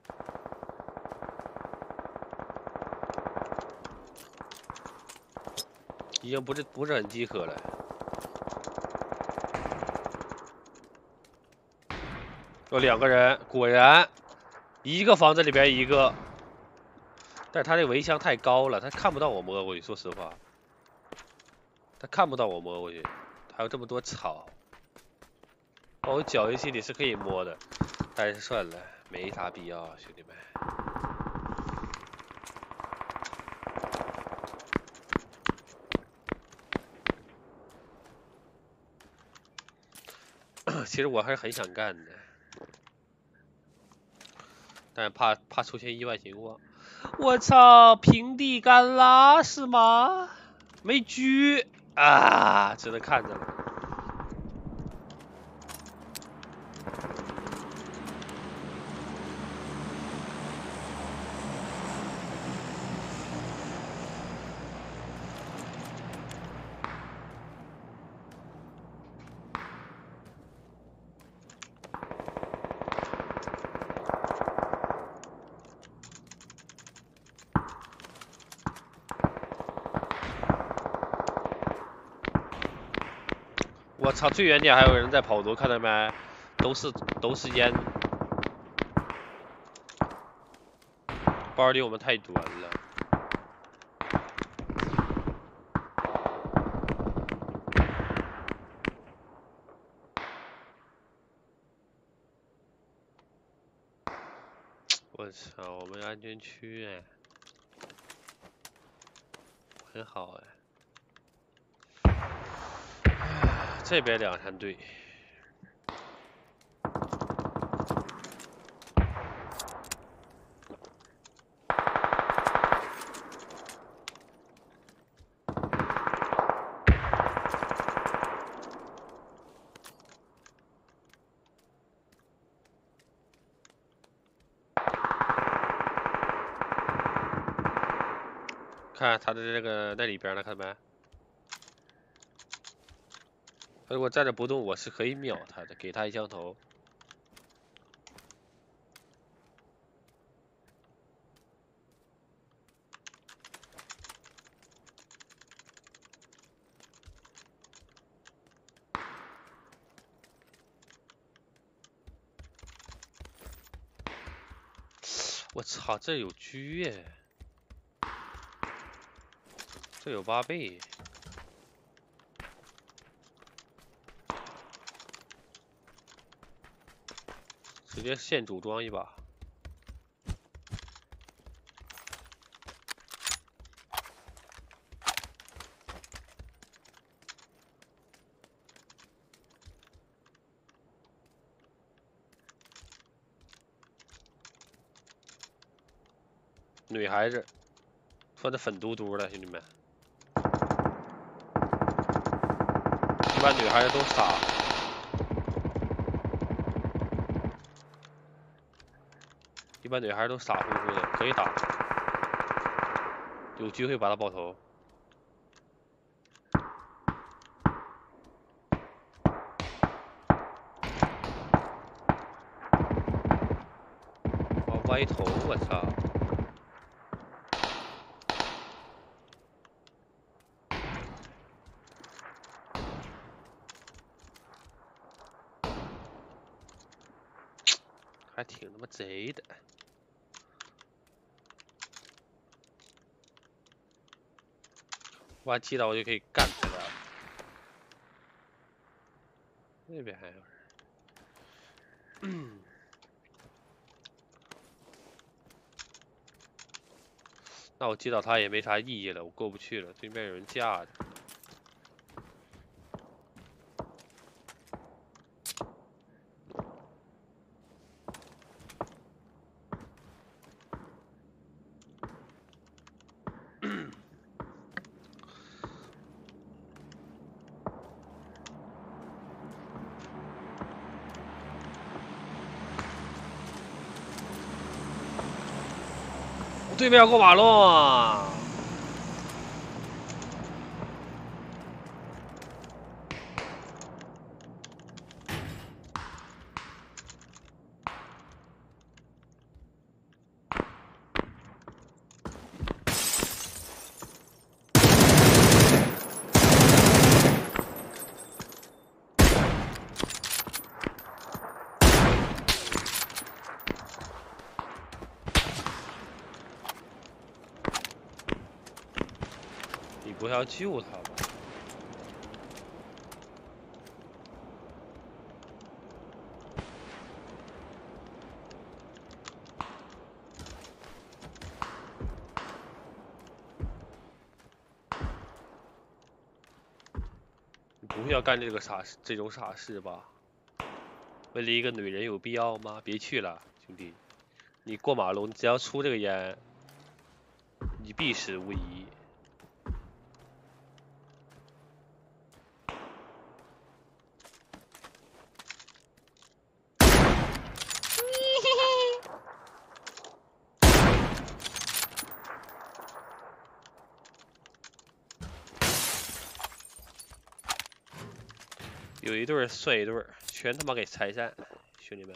已经不是很饥渴了。有2个人，果然一个房子里边一个，但是他这围墙太高了，他看不到我摸过去。说实话，他看不到我摸过去，还有这么多草。我脚游戏里是可以摸的，但是算了，没啥必要，兄弟们。其实我还是很想干的，但是怕出现意外情况。我操，平地干拉是吗？没狙啊，只能看着了。我操，最远点还有人在跑图，看到没？都是烟。包离我们太短了。我操，我们安全区哎，很好哎。这边2团队。看他的那里边呢，看到没？他如果站着不动，我是可以秒他的，给他一枪头。我操，这有狙耶！这有8倍。直接现组装一把。女孩子，穿的粉嘟嘟的，兄弟们。一般女孩子都傻。一般女孩都傻乎乎的，可以打，有机会把她爆头。我歪头，我操！还挺他妈贼的。挖击到我就可以干他了。那边还有人。那我击倒他也没啥意义了，我过不去了，对面有人架着。对面要过马路， 不要救他吧。你不会要干这种傻事吧？为了一个女人有必要吗？别去了，兄弟。你过马路，你只要出这个烟，你必死无疑。有一对儿算一对儿，全他妈给拆散，兄弟们。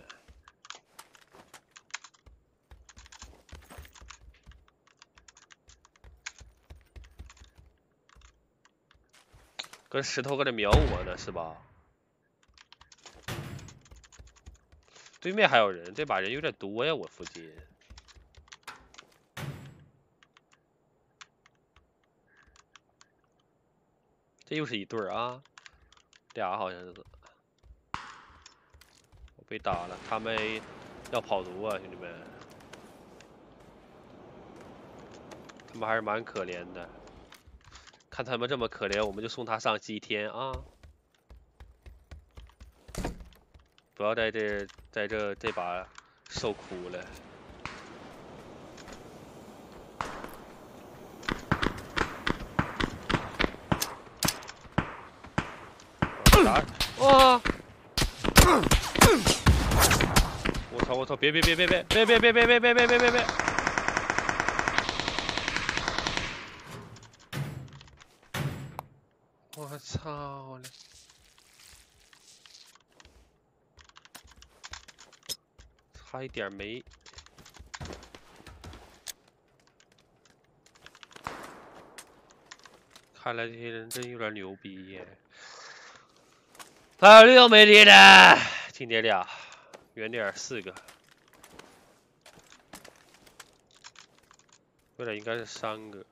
跟石头搁这瞄我呢，是吧？对面还有人，这把人有点多呀，我附近。这又是一对儿啊，俩好像是。我被打了，他们要跑毒啊，兄弟们。他们还是蛮可怜的。看他们这么可怜，我们就送他上西天啊！不要在这把受苦了。打！哇！我操！别！我操了！差一点没。看来这些人真有点牛逼耶！还有6枚敌人，近点俩，远点4个，未来应该是3个。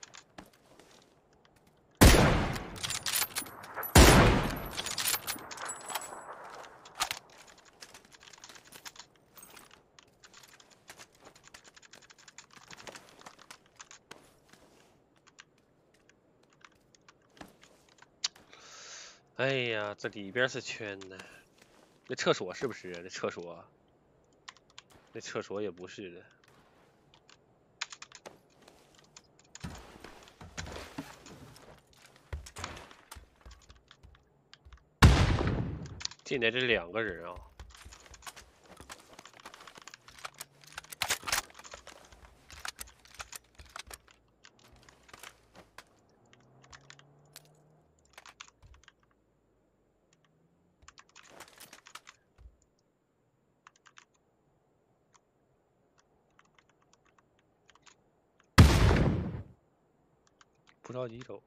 哎呀，这里边是圈的，那厕所是不是？那厕所也不是的。进来这2个人啊！不着急走，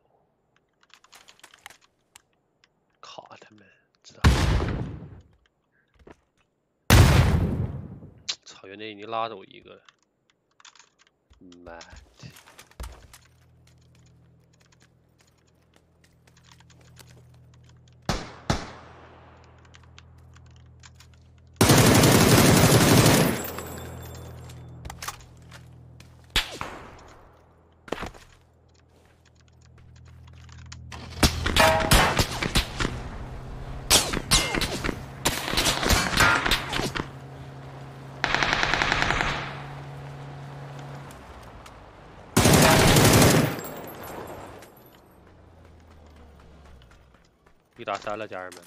卡他们，知道？操，原来已经拉走一个了，妈的！1打3了，家人们。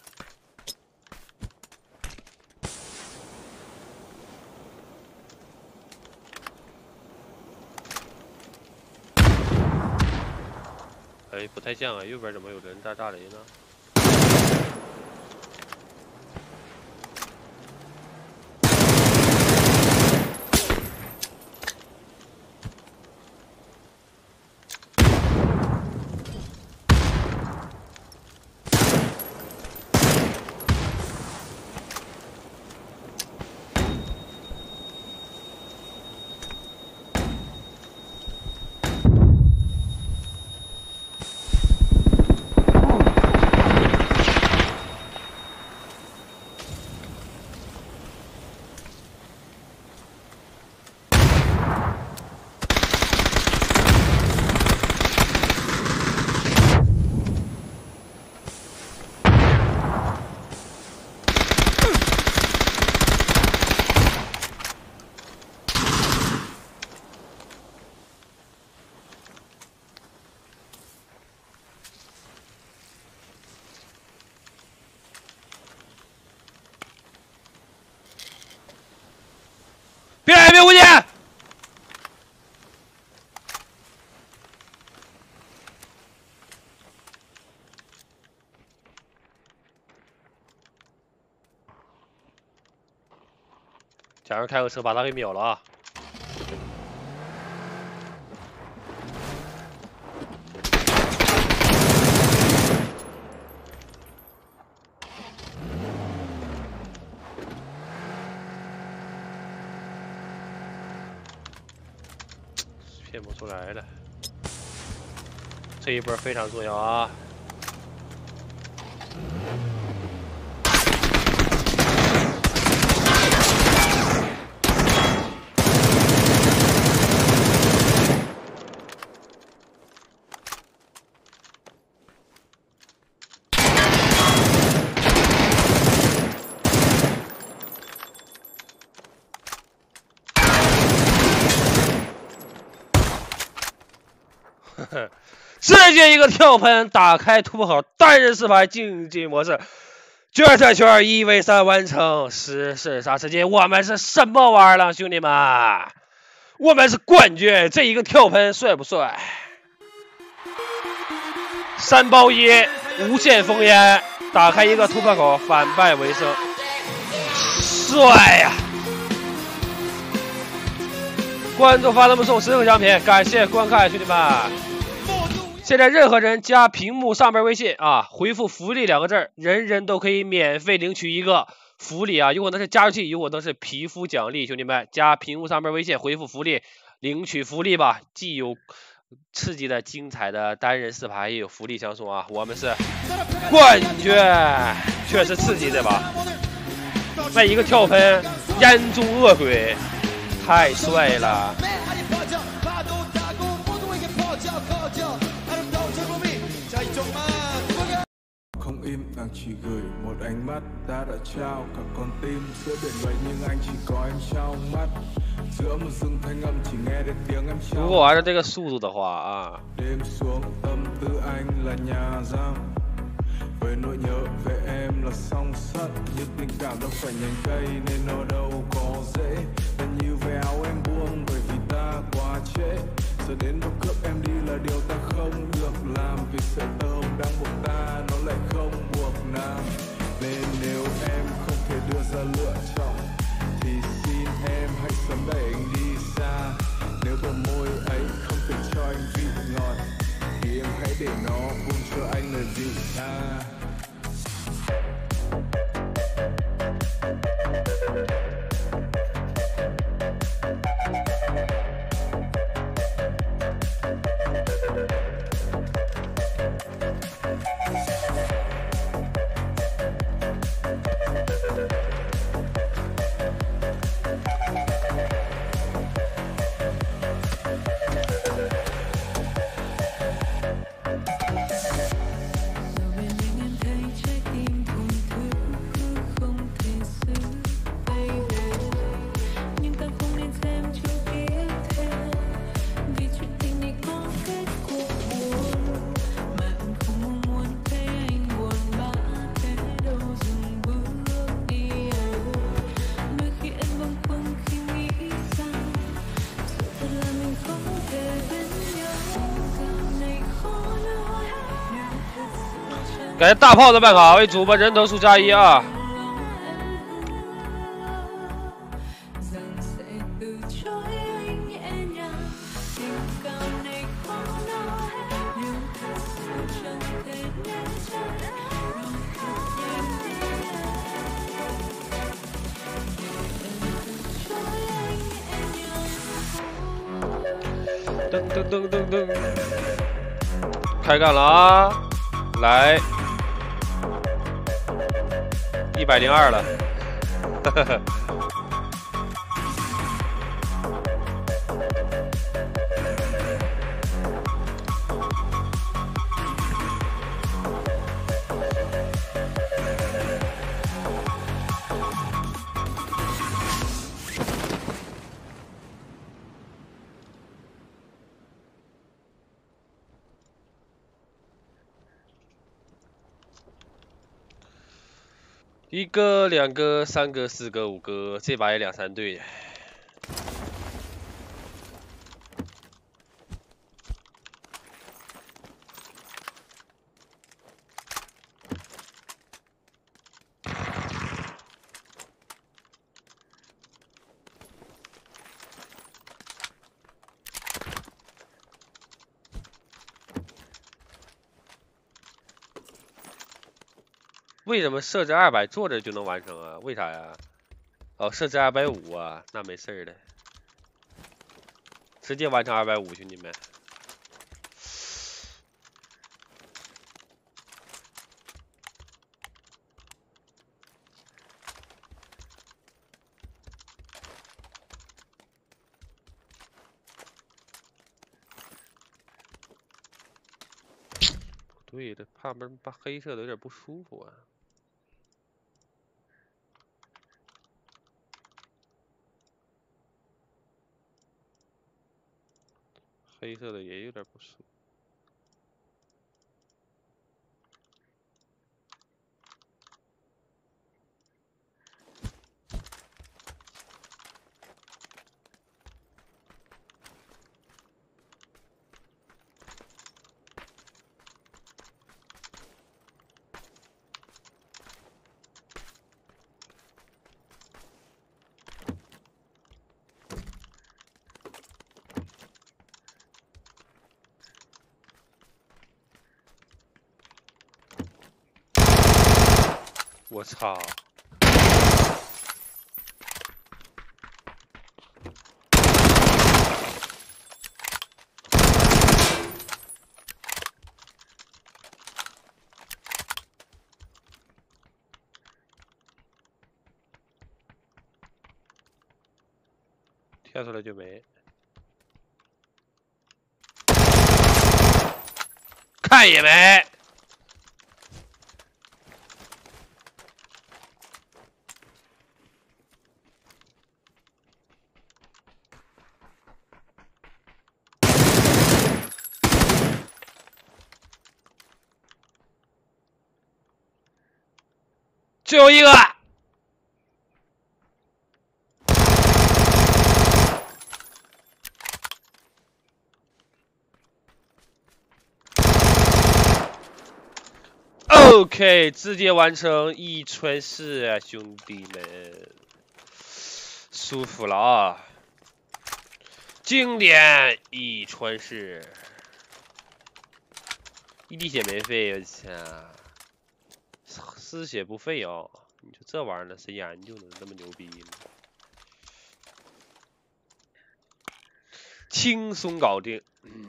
哎，不太像啊，右边怎么有人在炸雷呢？ 假如开个车把他给秒了啊！骗不出来了，这一波非常重要啊！直接一个跳喷，打开突破口，单人4排竞技模式，决赛圈1v3完成10射杀吃鸡。我们是什么玩意儿了，兄弟们？我们是冠军！这一个跳喷帅不帅？3包1，无限封烟，打开一个突破口，反败为胜，帅呀！观众发弹幕送10个奖品，感谢观看，兄弟们。现在任何人加屏幕上边微信啊，回复福利2个字，人人都可以免费领取一个福利啊，有可能是加速器，有可能是皮肤奖励，兄弟们加屏幕上边微信回复福利领取福利吧，既有刺激的精彩的单人4排，也有福利相送啊，我们是冠军，确实刺激对吧？那一个跳喷，眼中恶鬼，太帅了。 Không im, nàng chỉ gửi một ánh mắt, ta đã trao cả con tim giữa biển vậy nhưng anh chỉ có em trong mắt. Giữa một rừng thanh âm chỉ nghe đến tiếng em trong. 如果按照这个速度的话啊， Đêm xuống tâm tư anh là nhà giam. Về nỗi nhớ về em là song sắt, nhưng tình cảm đâu phải nhành cây nên nó đâu có dễ. Và như về áo em buông bởi vì ta quá trễ. Giờ đến lúc cướp em đi là điều ta không được làm, vì sợi tơ hồng đang buộc ta nó lại không buộc nam. Nên nếu em không thể đưa ra lựa chọn thì xin em hãy sớm đẩy anh đi xa. Nếu bờ môi ấy không thể cho anh vị ngọt thì em hãy để nó buông cho anh lời dịu ta. 感谢大炮的办卡，为主播人头数加1啊！噔噔噔噔噔，开干了啊！来。102了，哈哈哈。1个、2个、3个、4个、5个，这把也2、3队。 为什么设置200坐着就能完成啊？为啥呀？哦，设置250啊，那没事儿的，直接完成250，兄弟们。不对，这旁边把黑色的有点不舒服啊。黑色的也有点不舒服。我操！跳出来就没，看也没。最后一个。OK， 直接完成一传十啊，兄弟们，舒服了啊！经典一传十，一滴血没费，我操，失血不费啊！你说这玩意儿呢，谁研究呢？这么牛逼呢？轻松搞定。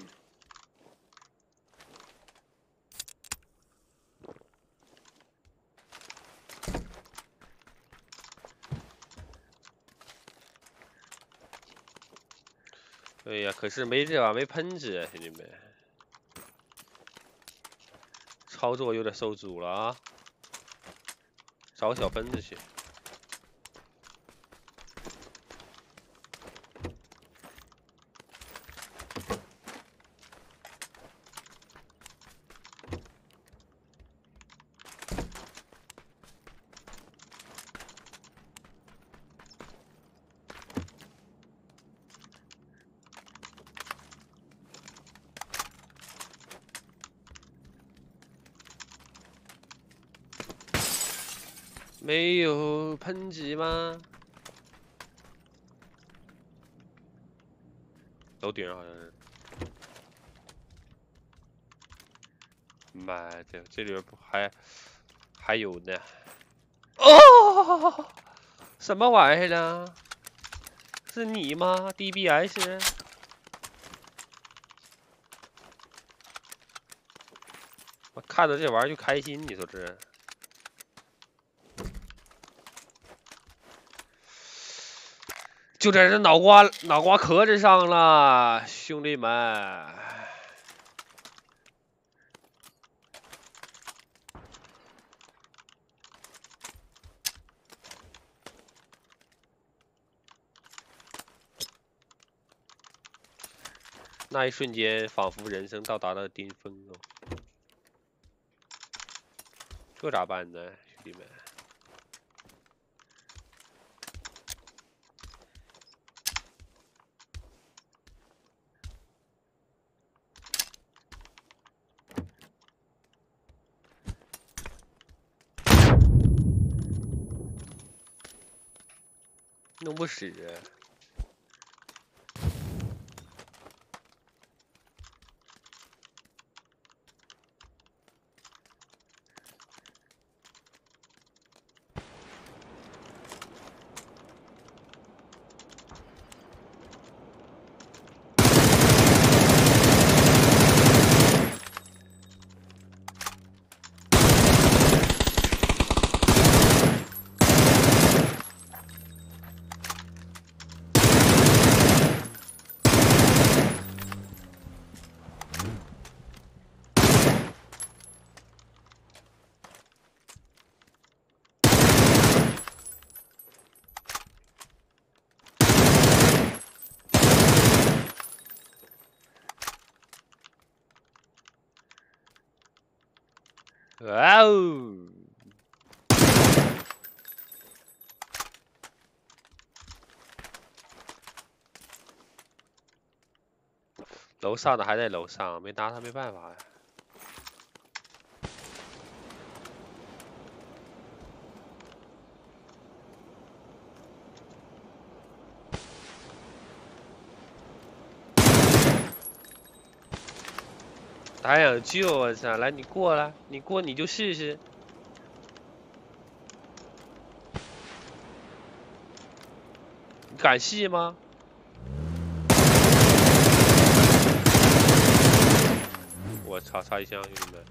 哎呀，可是没这把没喷子啊，兄弟们，操作有点受阻了啊！找小喷子去。没有喷子吗？楼顶上好像是。妈的，这里边不还有呢？哦，什么玩意儿呢？是你吗 ？DBS？ 我看到这玩意儿就开心，你说这？就在这脑瓜壳子上了，兄弟们。那一瞬间，仿佛人生到达了巅峰哦。这咋办呢，兄弟们？弄不死。 哇哦！楼上的还在楼上，没拿他没办法呀。打两救，我操！来，你过来，你过你就试试。你敢试吗？我操！擦一枪，兄弟们！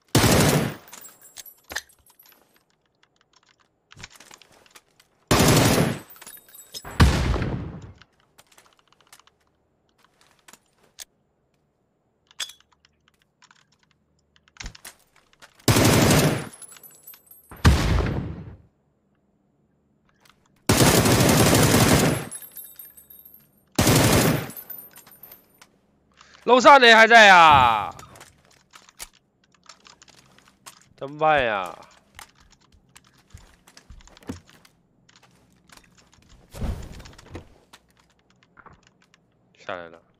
楼上的还在呀？怎么办呀？下来了。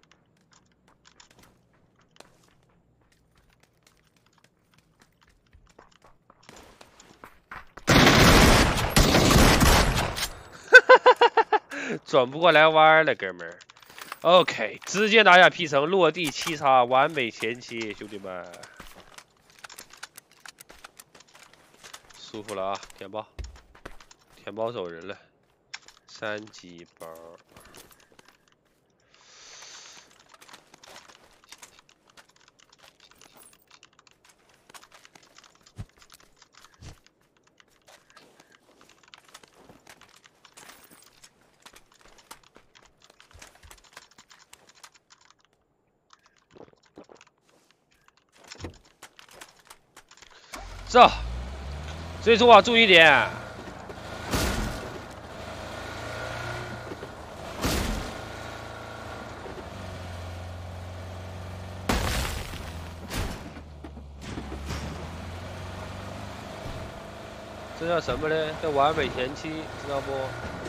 转不过来弯了，哥们儿。OK， 直接拿下 P 城，落地7杀，完美前期，兄弟们，舒服了啊！填包，填包走人了，3级包。走，最终啊，注意点。这叫什么呢？叫完美前期，知道不？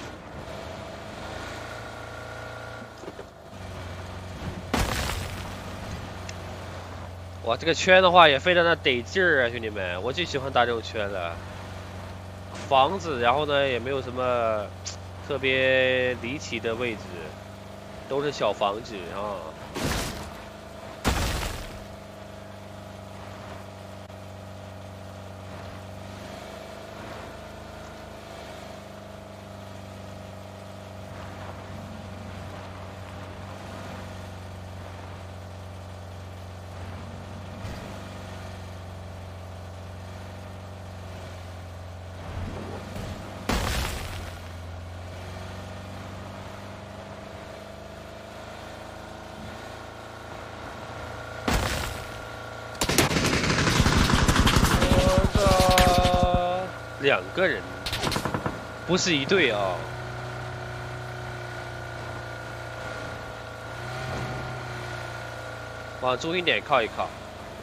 哇，这个圈的话也非常的得劲儿啊，兄弟们，我最喜欢打这种圈了。房子，然后呢也没有什么特别离奇的位置，都是小房子啊。2个人，不是一队啊。往中心点靠一靠。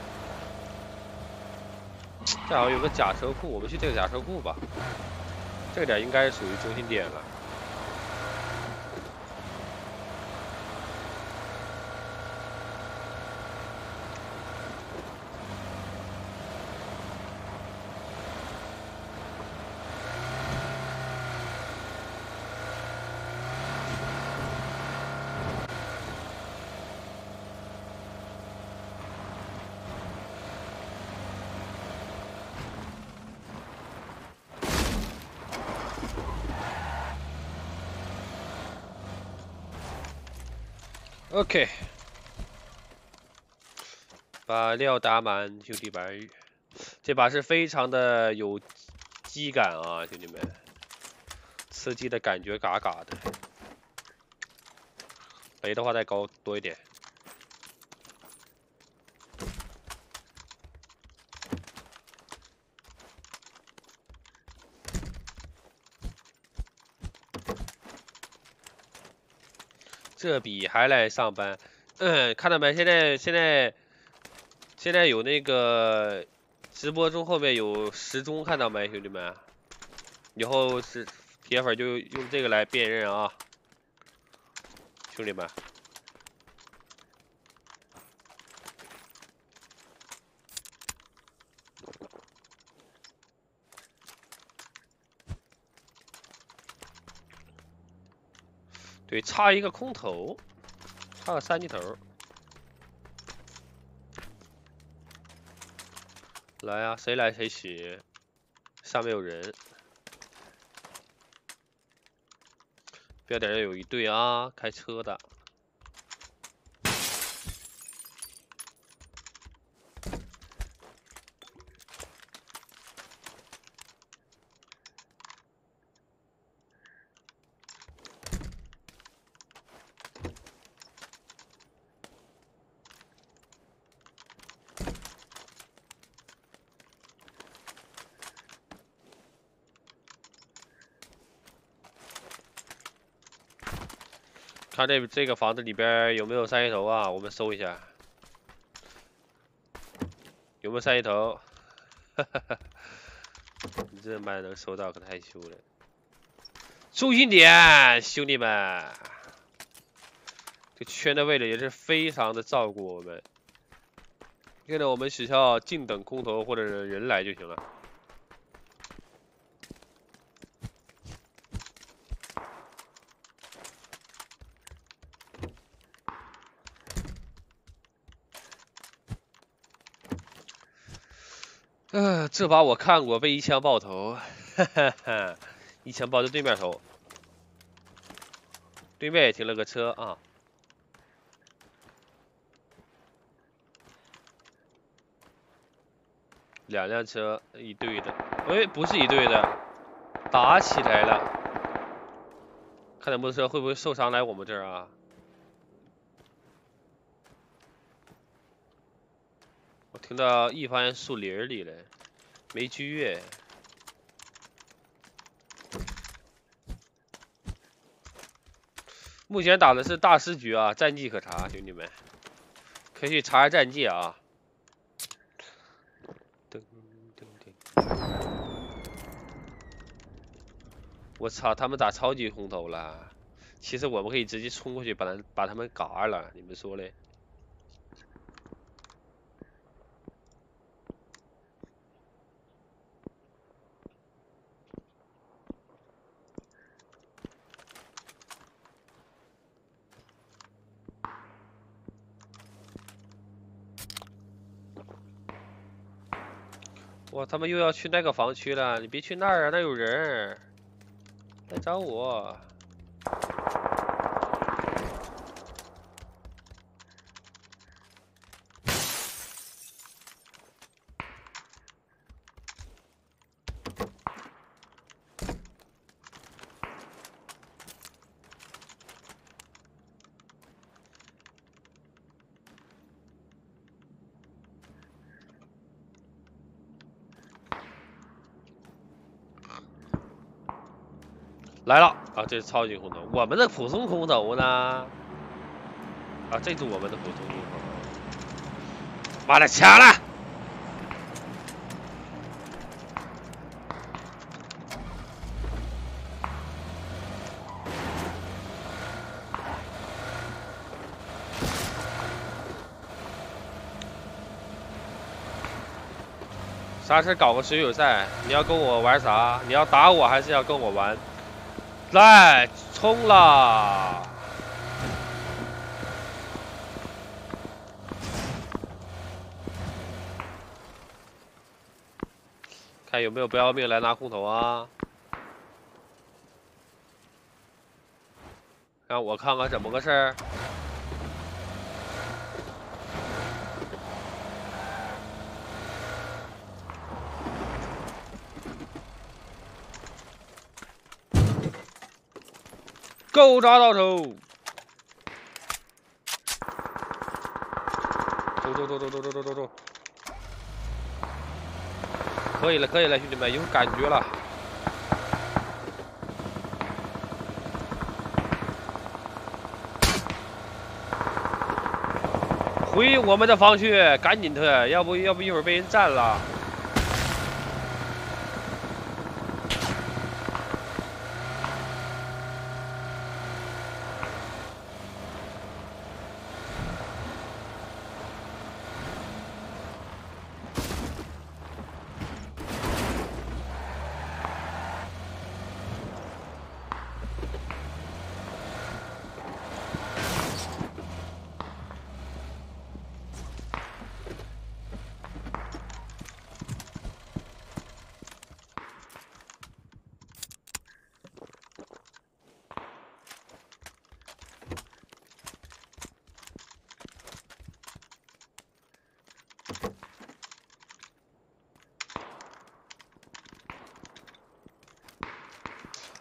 这好像有个假车库，我们去这个假车库吧。这个点应该是属于中心点了。OK， 把料打满，兄弟们，这把是非常的有激感啊，兄弟们，吃鸡的感觉嘎嘎的。雷的话再高多一点。这比还来上班，看到没？现在有那个直播中后面有时钟，看到没，兄弟们？以后是铁粉就用这个来辨认啊，兄弟们。对，差一个空投，差个3级头。来啊，谁来谁洗，上面有人。标点上有一队啊，开车的。看这个房子里边有没有3级头啊？我们搜一下，有没有3级头？哈哈哈，你这妈能搜到可太羞了。注意点，兄弟们，这圈的位置也是非常的照顾我们。现在我们学校静等空投或者是人来就行了。这把我看过，被一枪爆头，哈哈哈，一枪爆在对面头，对面也停了个车啊，2辆车一队的，哎，不是一队的，打起来了，看那摩托车会不会受伤来我们这儿啊？我听到一发现树林里了。没狙哎！目前打的是大师局啊，战绩可查，兄弟们，可以去查下战绩啊。噔噔噔！我操，他们打超级空投了。其实我们可以直接冲过去把他们嘎了，你们说嘞？哇，他们又要去那个房区了，你别去那儿啊，那有人，来找我。来了啊！这是超级空投，我们的普通空投呢？啊，这是我们的普通空投。妈的，抢了！啥时搞个水友赛？你要跟我玩啥？你要打我还是要跟我玩？来，冲啦！看有没有不要命来拿空投啊？让我看看怎么个事儿。勾扎到手！走！可以了，兄弟们，有感觉了。回我们的房区，赶紧的，要不一会儿被人占了。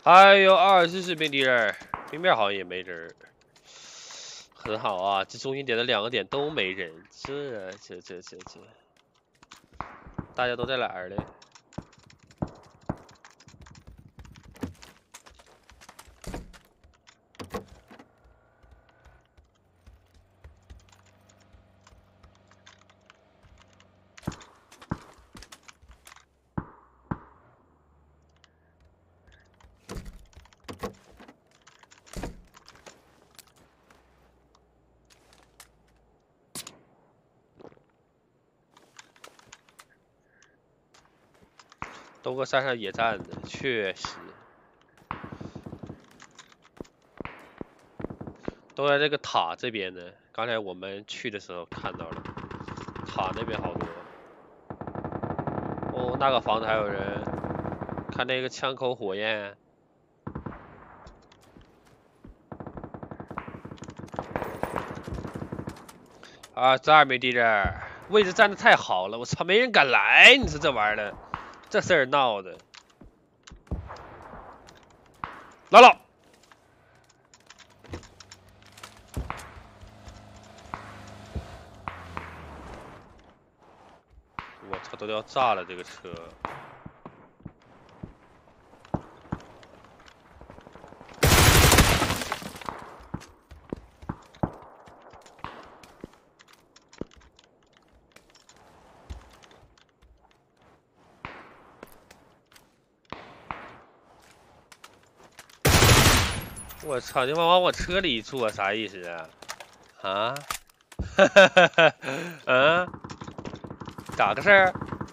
还有24名敌人，对面好像也没人。很好啊，这中心点的2个点都没人，这，大家都在哪儿嘞？东哥山上野战的，确实。都在这个塔这边呢。刚才我们去的时候看到了，塔那边好多。哦，那个房子还有人，看那个枪口火焰。22名敌人，位置站的太好了，我操，没人敢来，你说这玩意儿的，这事儿闹的。来了。我操，都要炸了这个车。我操！你往我车里坐，啥意思啊？啊？嗯？咋个事儿？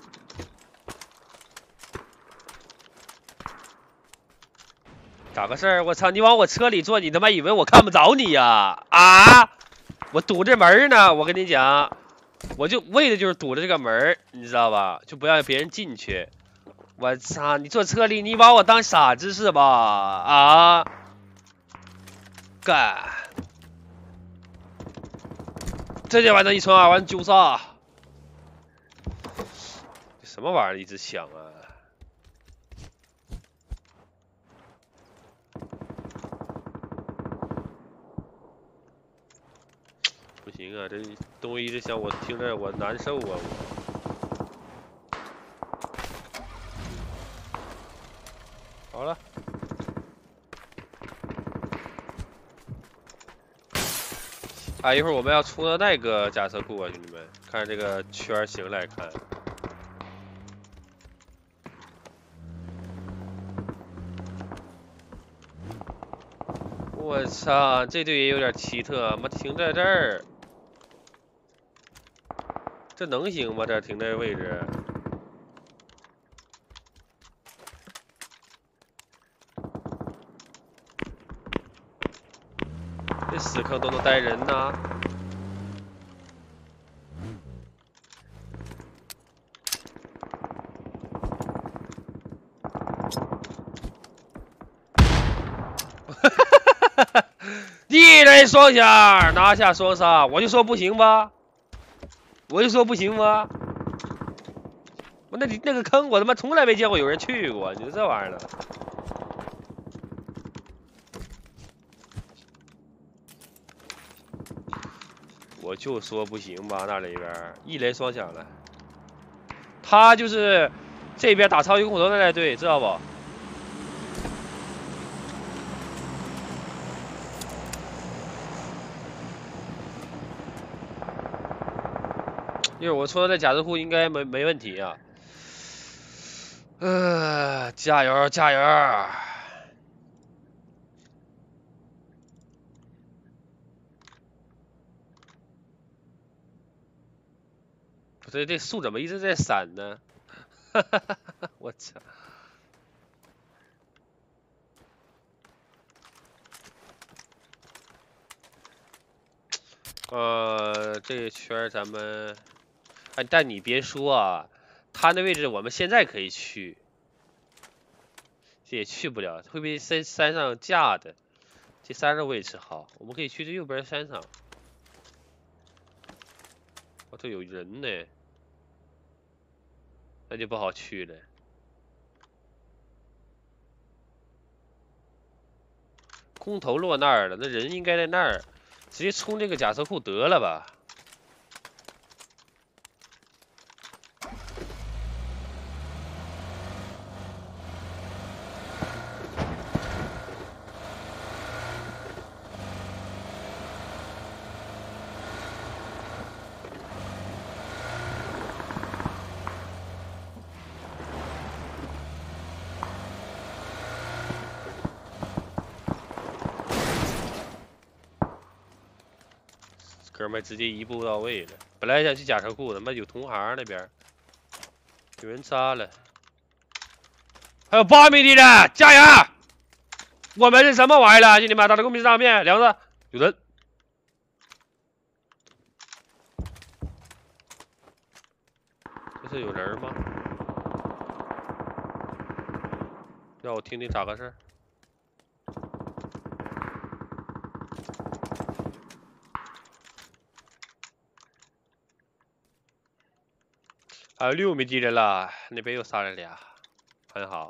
咋个事儿？我操！你往我车里坐，你他妈以为我看不着你呀？啊！我堵这门呢，我跟你讲，我就为的就是堵着这个门，你知道吧？就不让别人进去。我操！你坐车里，你把我当傻子是吧？啊！干！这就完成1存2完9杀，什么玩意儿一直响啊？不行啊，这东西一直响，我听着我难受啊我。好了。啊，一会儿我们要出的那个假车库啊，兄弟们，看这个圈形来看。我操，这队也有点奇特，妈停在这儿，这能行吗？这停这位置？这死坑都能带人呐！一人双响，拿下双杀，我就说不行吧，我就说不行吧。那个坑我他妈从来没见过有人去过，你说这玩意儿的。我就说不行吧，那里边一雷双响了，他就是这边打超级空投的那队，知道不？一会儿我说的假车库应该没问题啊。加油加油！不对，这树怎么一直在闪呢？我操！这个圈咱们，但你别说啊，他那位置我们现在可以去，这也去不了，会被山上架的。这山上位置好，我们可以去这右边山上。哦，这有人呢，那就不好去了。 空投落那儿了，那人应该在那儿，直接冲这个假车库得了吧？哥们儿直接一步到位了。本来想去假车库的，他妈有同行那边有人扎了，还有8米的呢，加油！我们是什么玩意儿了，兄弟们？打在公屏上面，梁子有人。这是有人吗？让我听听咋个事儿。还有6米敌人了，那边又杀人俩，很好。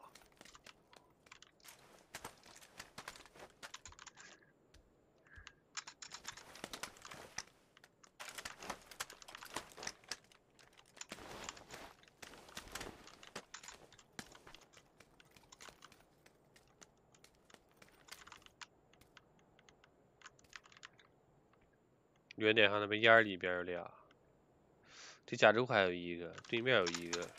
原点上那边烟里边有俩。这假州还有一个，对面有一个，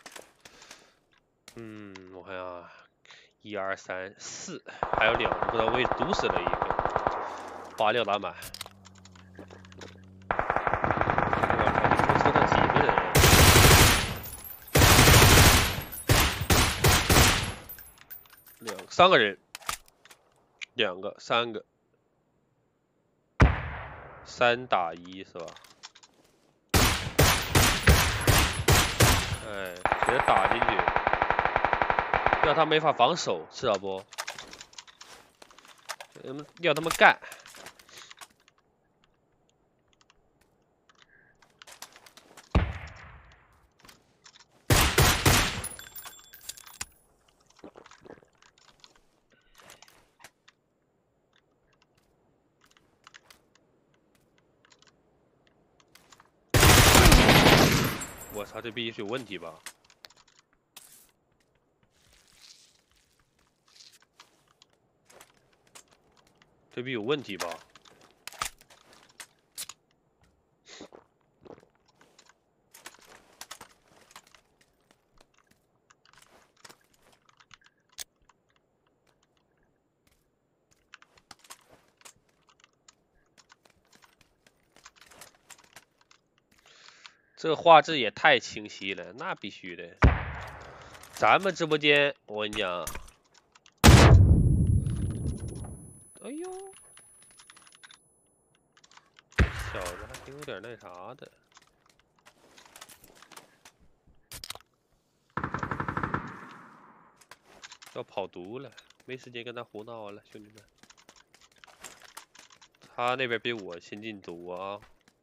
我看啊，1、2、3、4，还有2个，不知道位置毒死了一个，86打满。我操，这车上几个人？3个人，2个、3个，3打1是吧？哎，给他打进去，让他没法防守，知道不？要他们干。我操，这必须是有问题吧？这必有问题吧？这个画质也太清晰了，那必须的。咱们直播间，我跟你讲，哎呦，小子还挺有点那啥的。要跑毒了，没时间跟他胡闹了，兄弟们。他那边比我先进毒啊。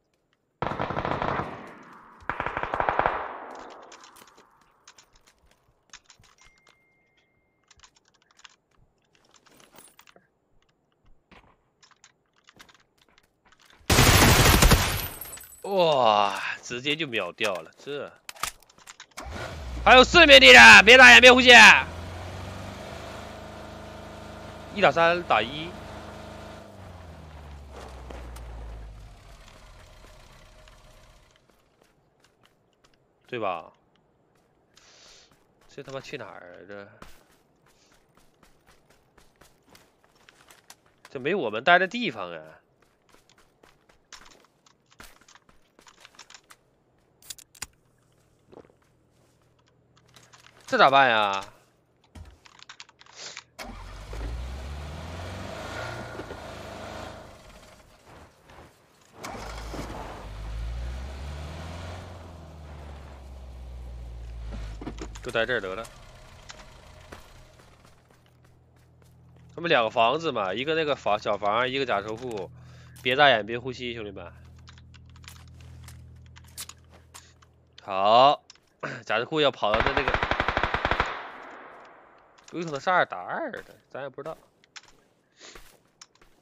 哇，直接就秒掉了，这还有4名敌人，别打眼，别呼吸。1打3打1，对吧？这他妈去哪儿这？这没我们待的地方啊！这咋办呀？就在这儿得了。他们2个房子嘛，一个那个小房，一个假车库，别眨眼，别呼吸，兄弟们。好，假车库要跑到那个，有可能是2打2的，咱也不知道。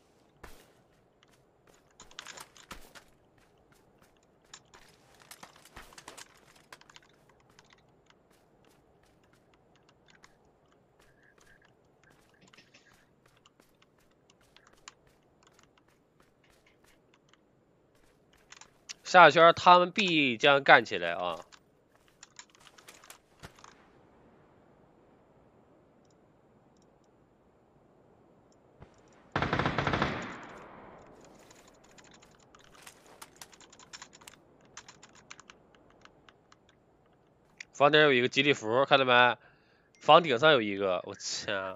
下圈他们必将干起来啊！房顶有一个吉利服，看到没？房顶上有一个，我操！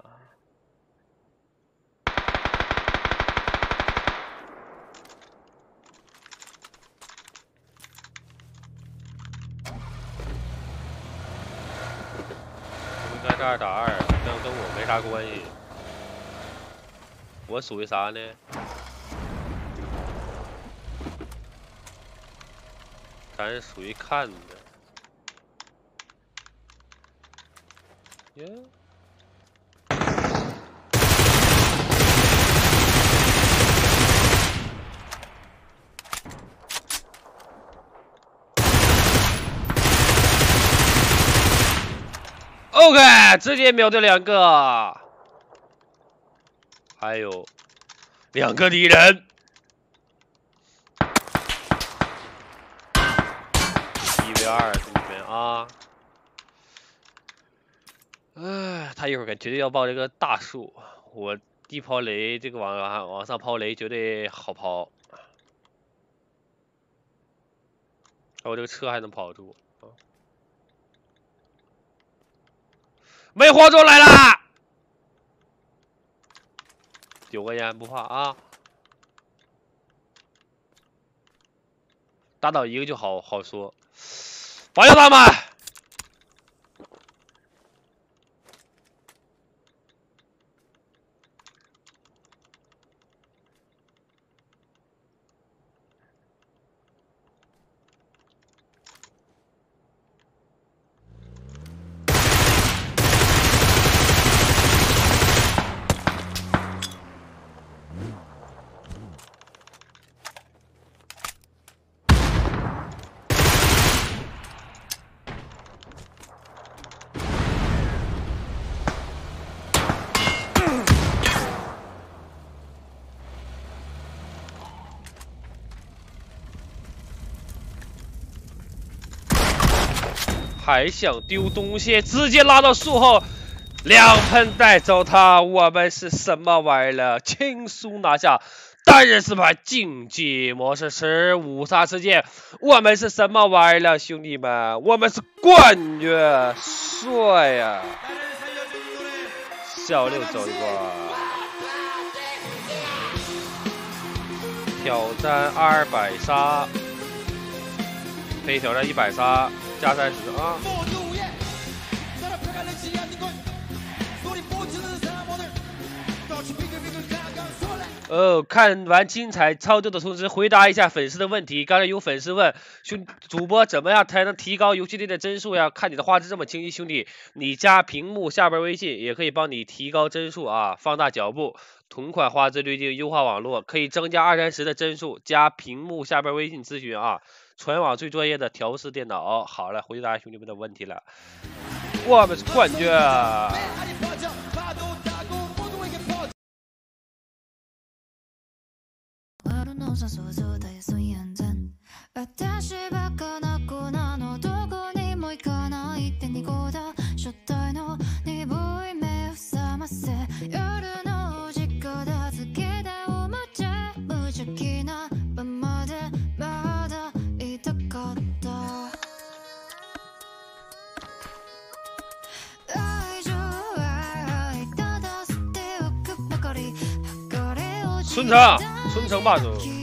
这2打2，但跟我没啥关系。我属于啥呢？咱是属于看的。耶。OK， 直接秒掉2个，还有2个敌人。1v2，兄弟们啊！他一会儿绝对要爆这个大树，我地抛雷，这个往上抛雷绝对好抛。我这个车还能跑住。没火种来啦！9个烟不怕啊，打倒一个就好说。保佑他们！还想丢东西，直接拉到树后，2喷带走他。我们是什么玩意儿了？轻松拿下单人4排竞技模式15杀事件。我们是什么玩意儿了，兄弟们？我们是冠军，帅呀！小6走一波，挑战200杀，可以挑战100杀。加30啊！看完精彩操作的同时，回答一下粉丝的问题。刚才有粉丝问，主播怎么样才能提高游戏内的帧数呀？看你的画质这么清晰，兄弟，你加屏幕下边微信也可以帮你提高帧数啊，放大脚步，同款画质滤镜，优化网络，可以增加20-30的帧数。加屏幕下边微信咨询啊。全网最专业的调试电脑。好了，回答兄弟们的问题了。我们是冠军。村城霸主。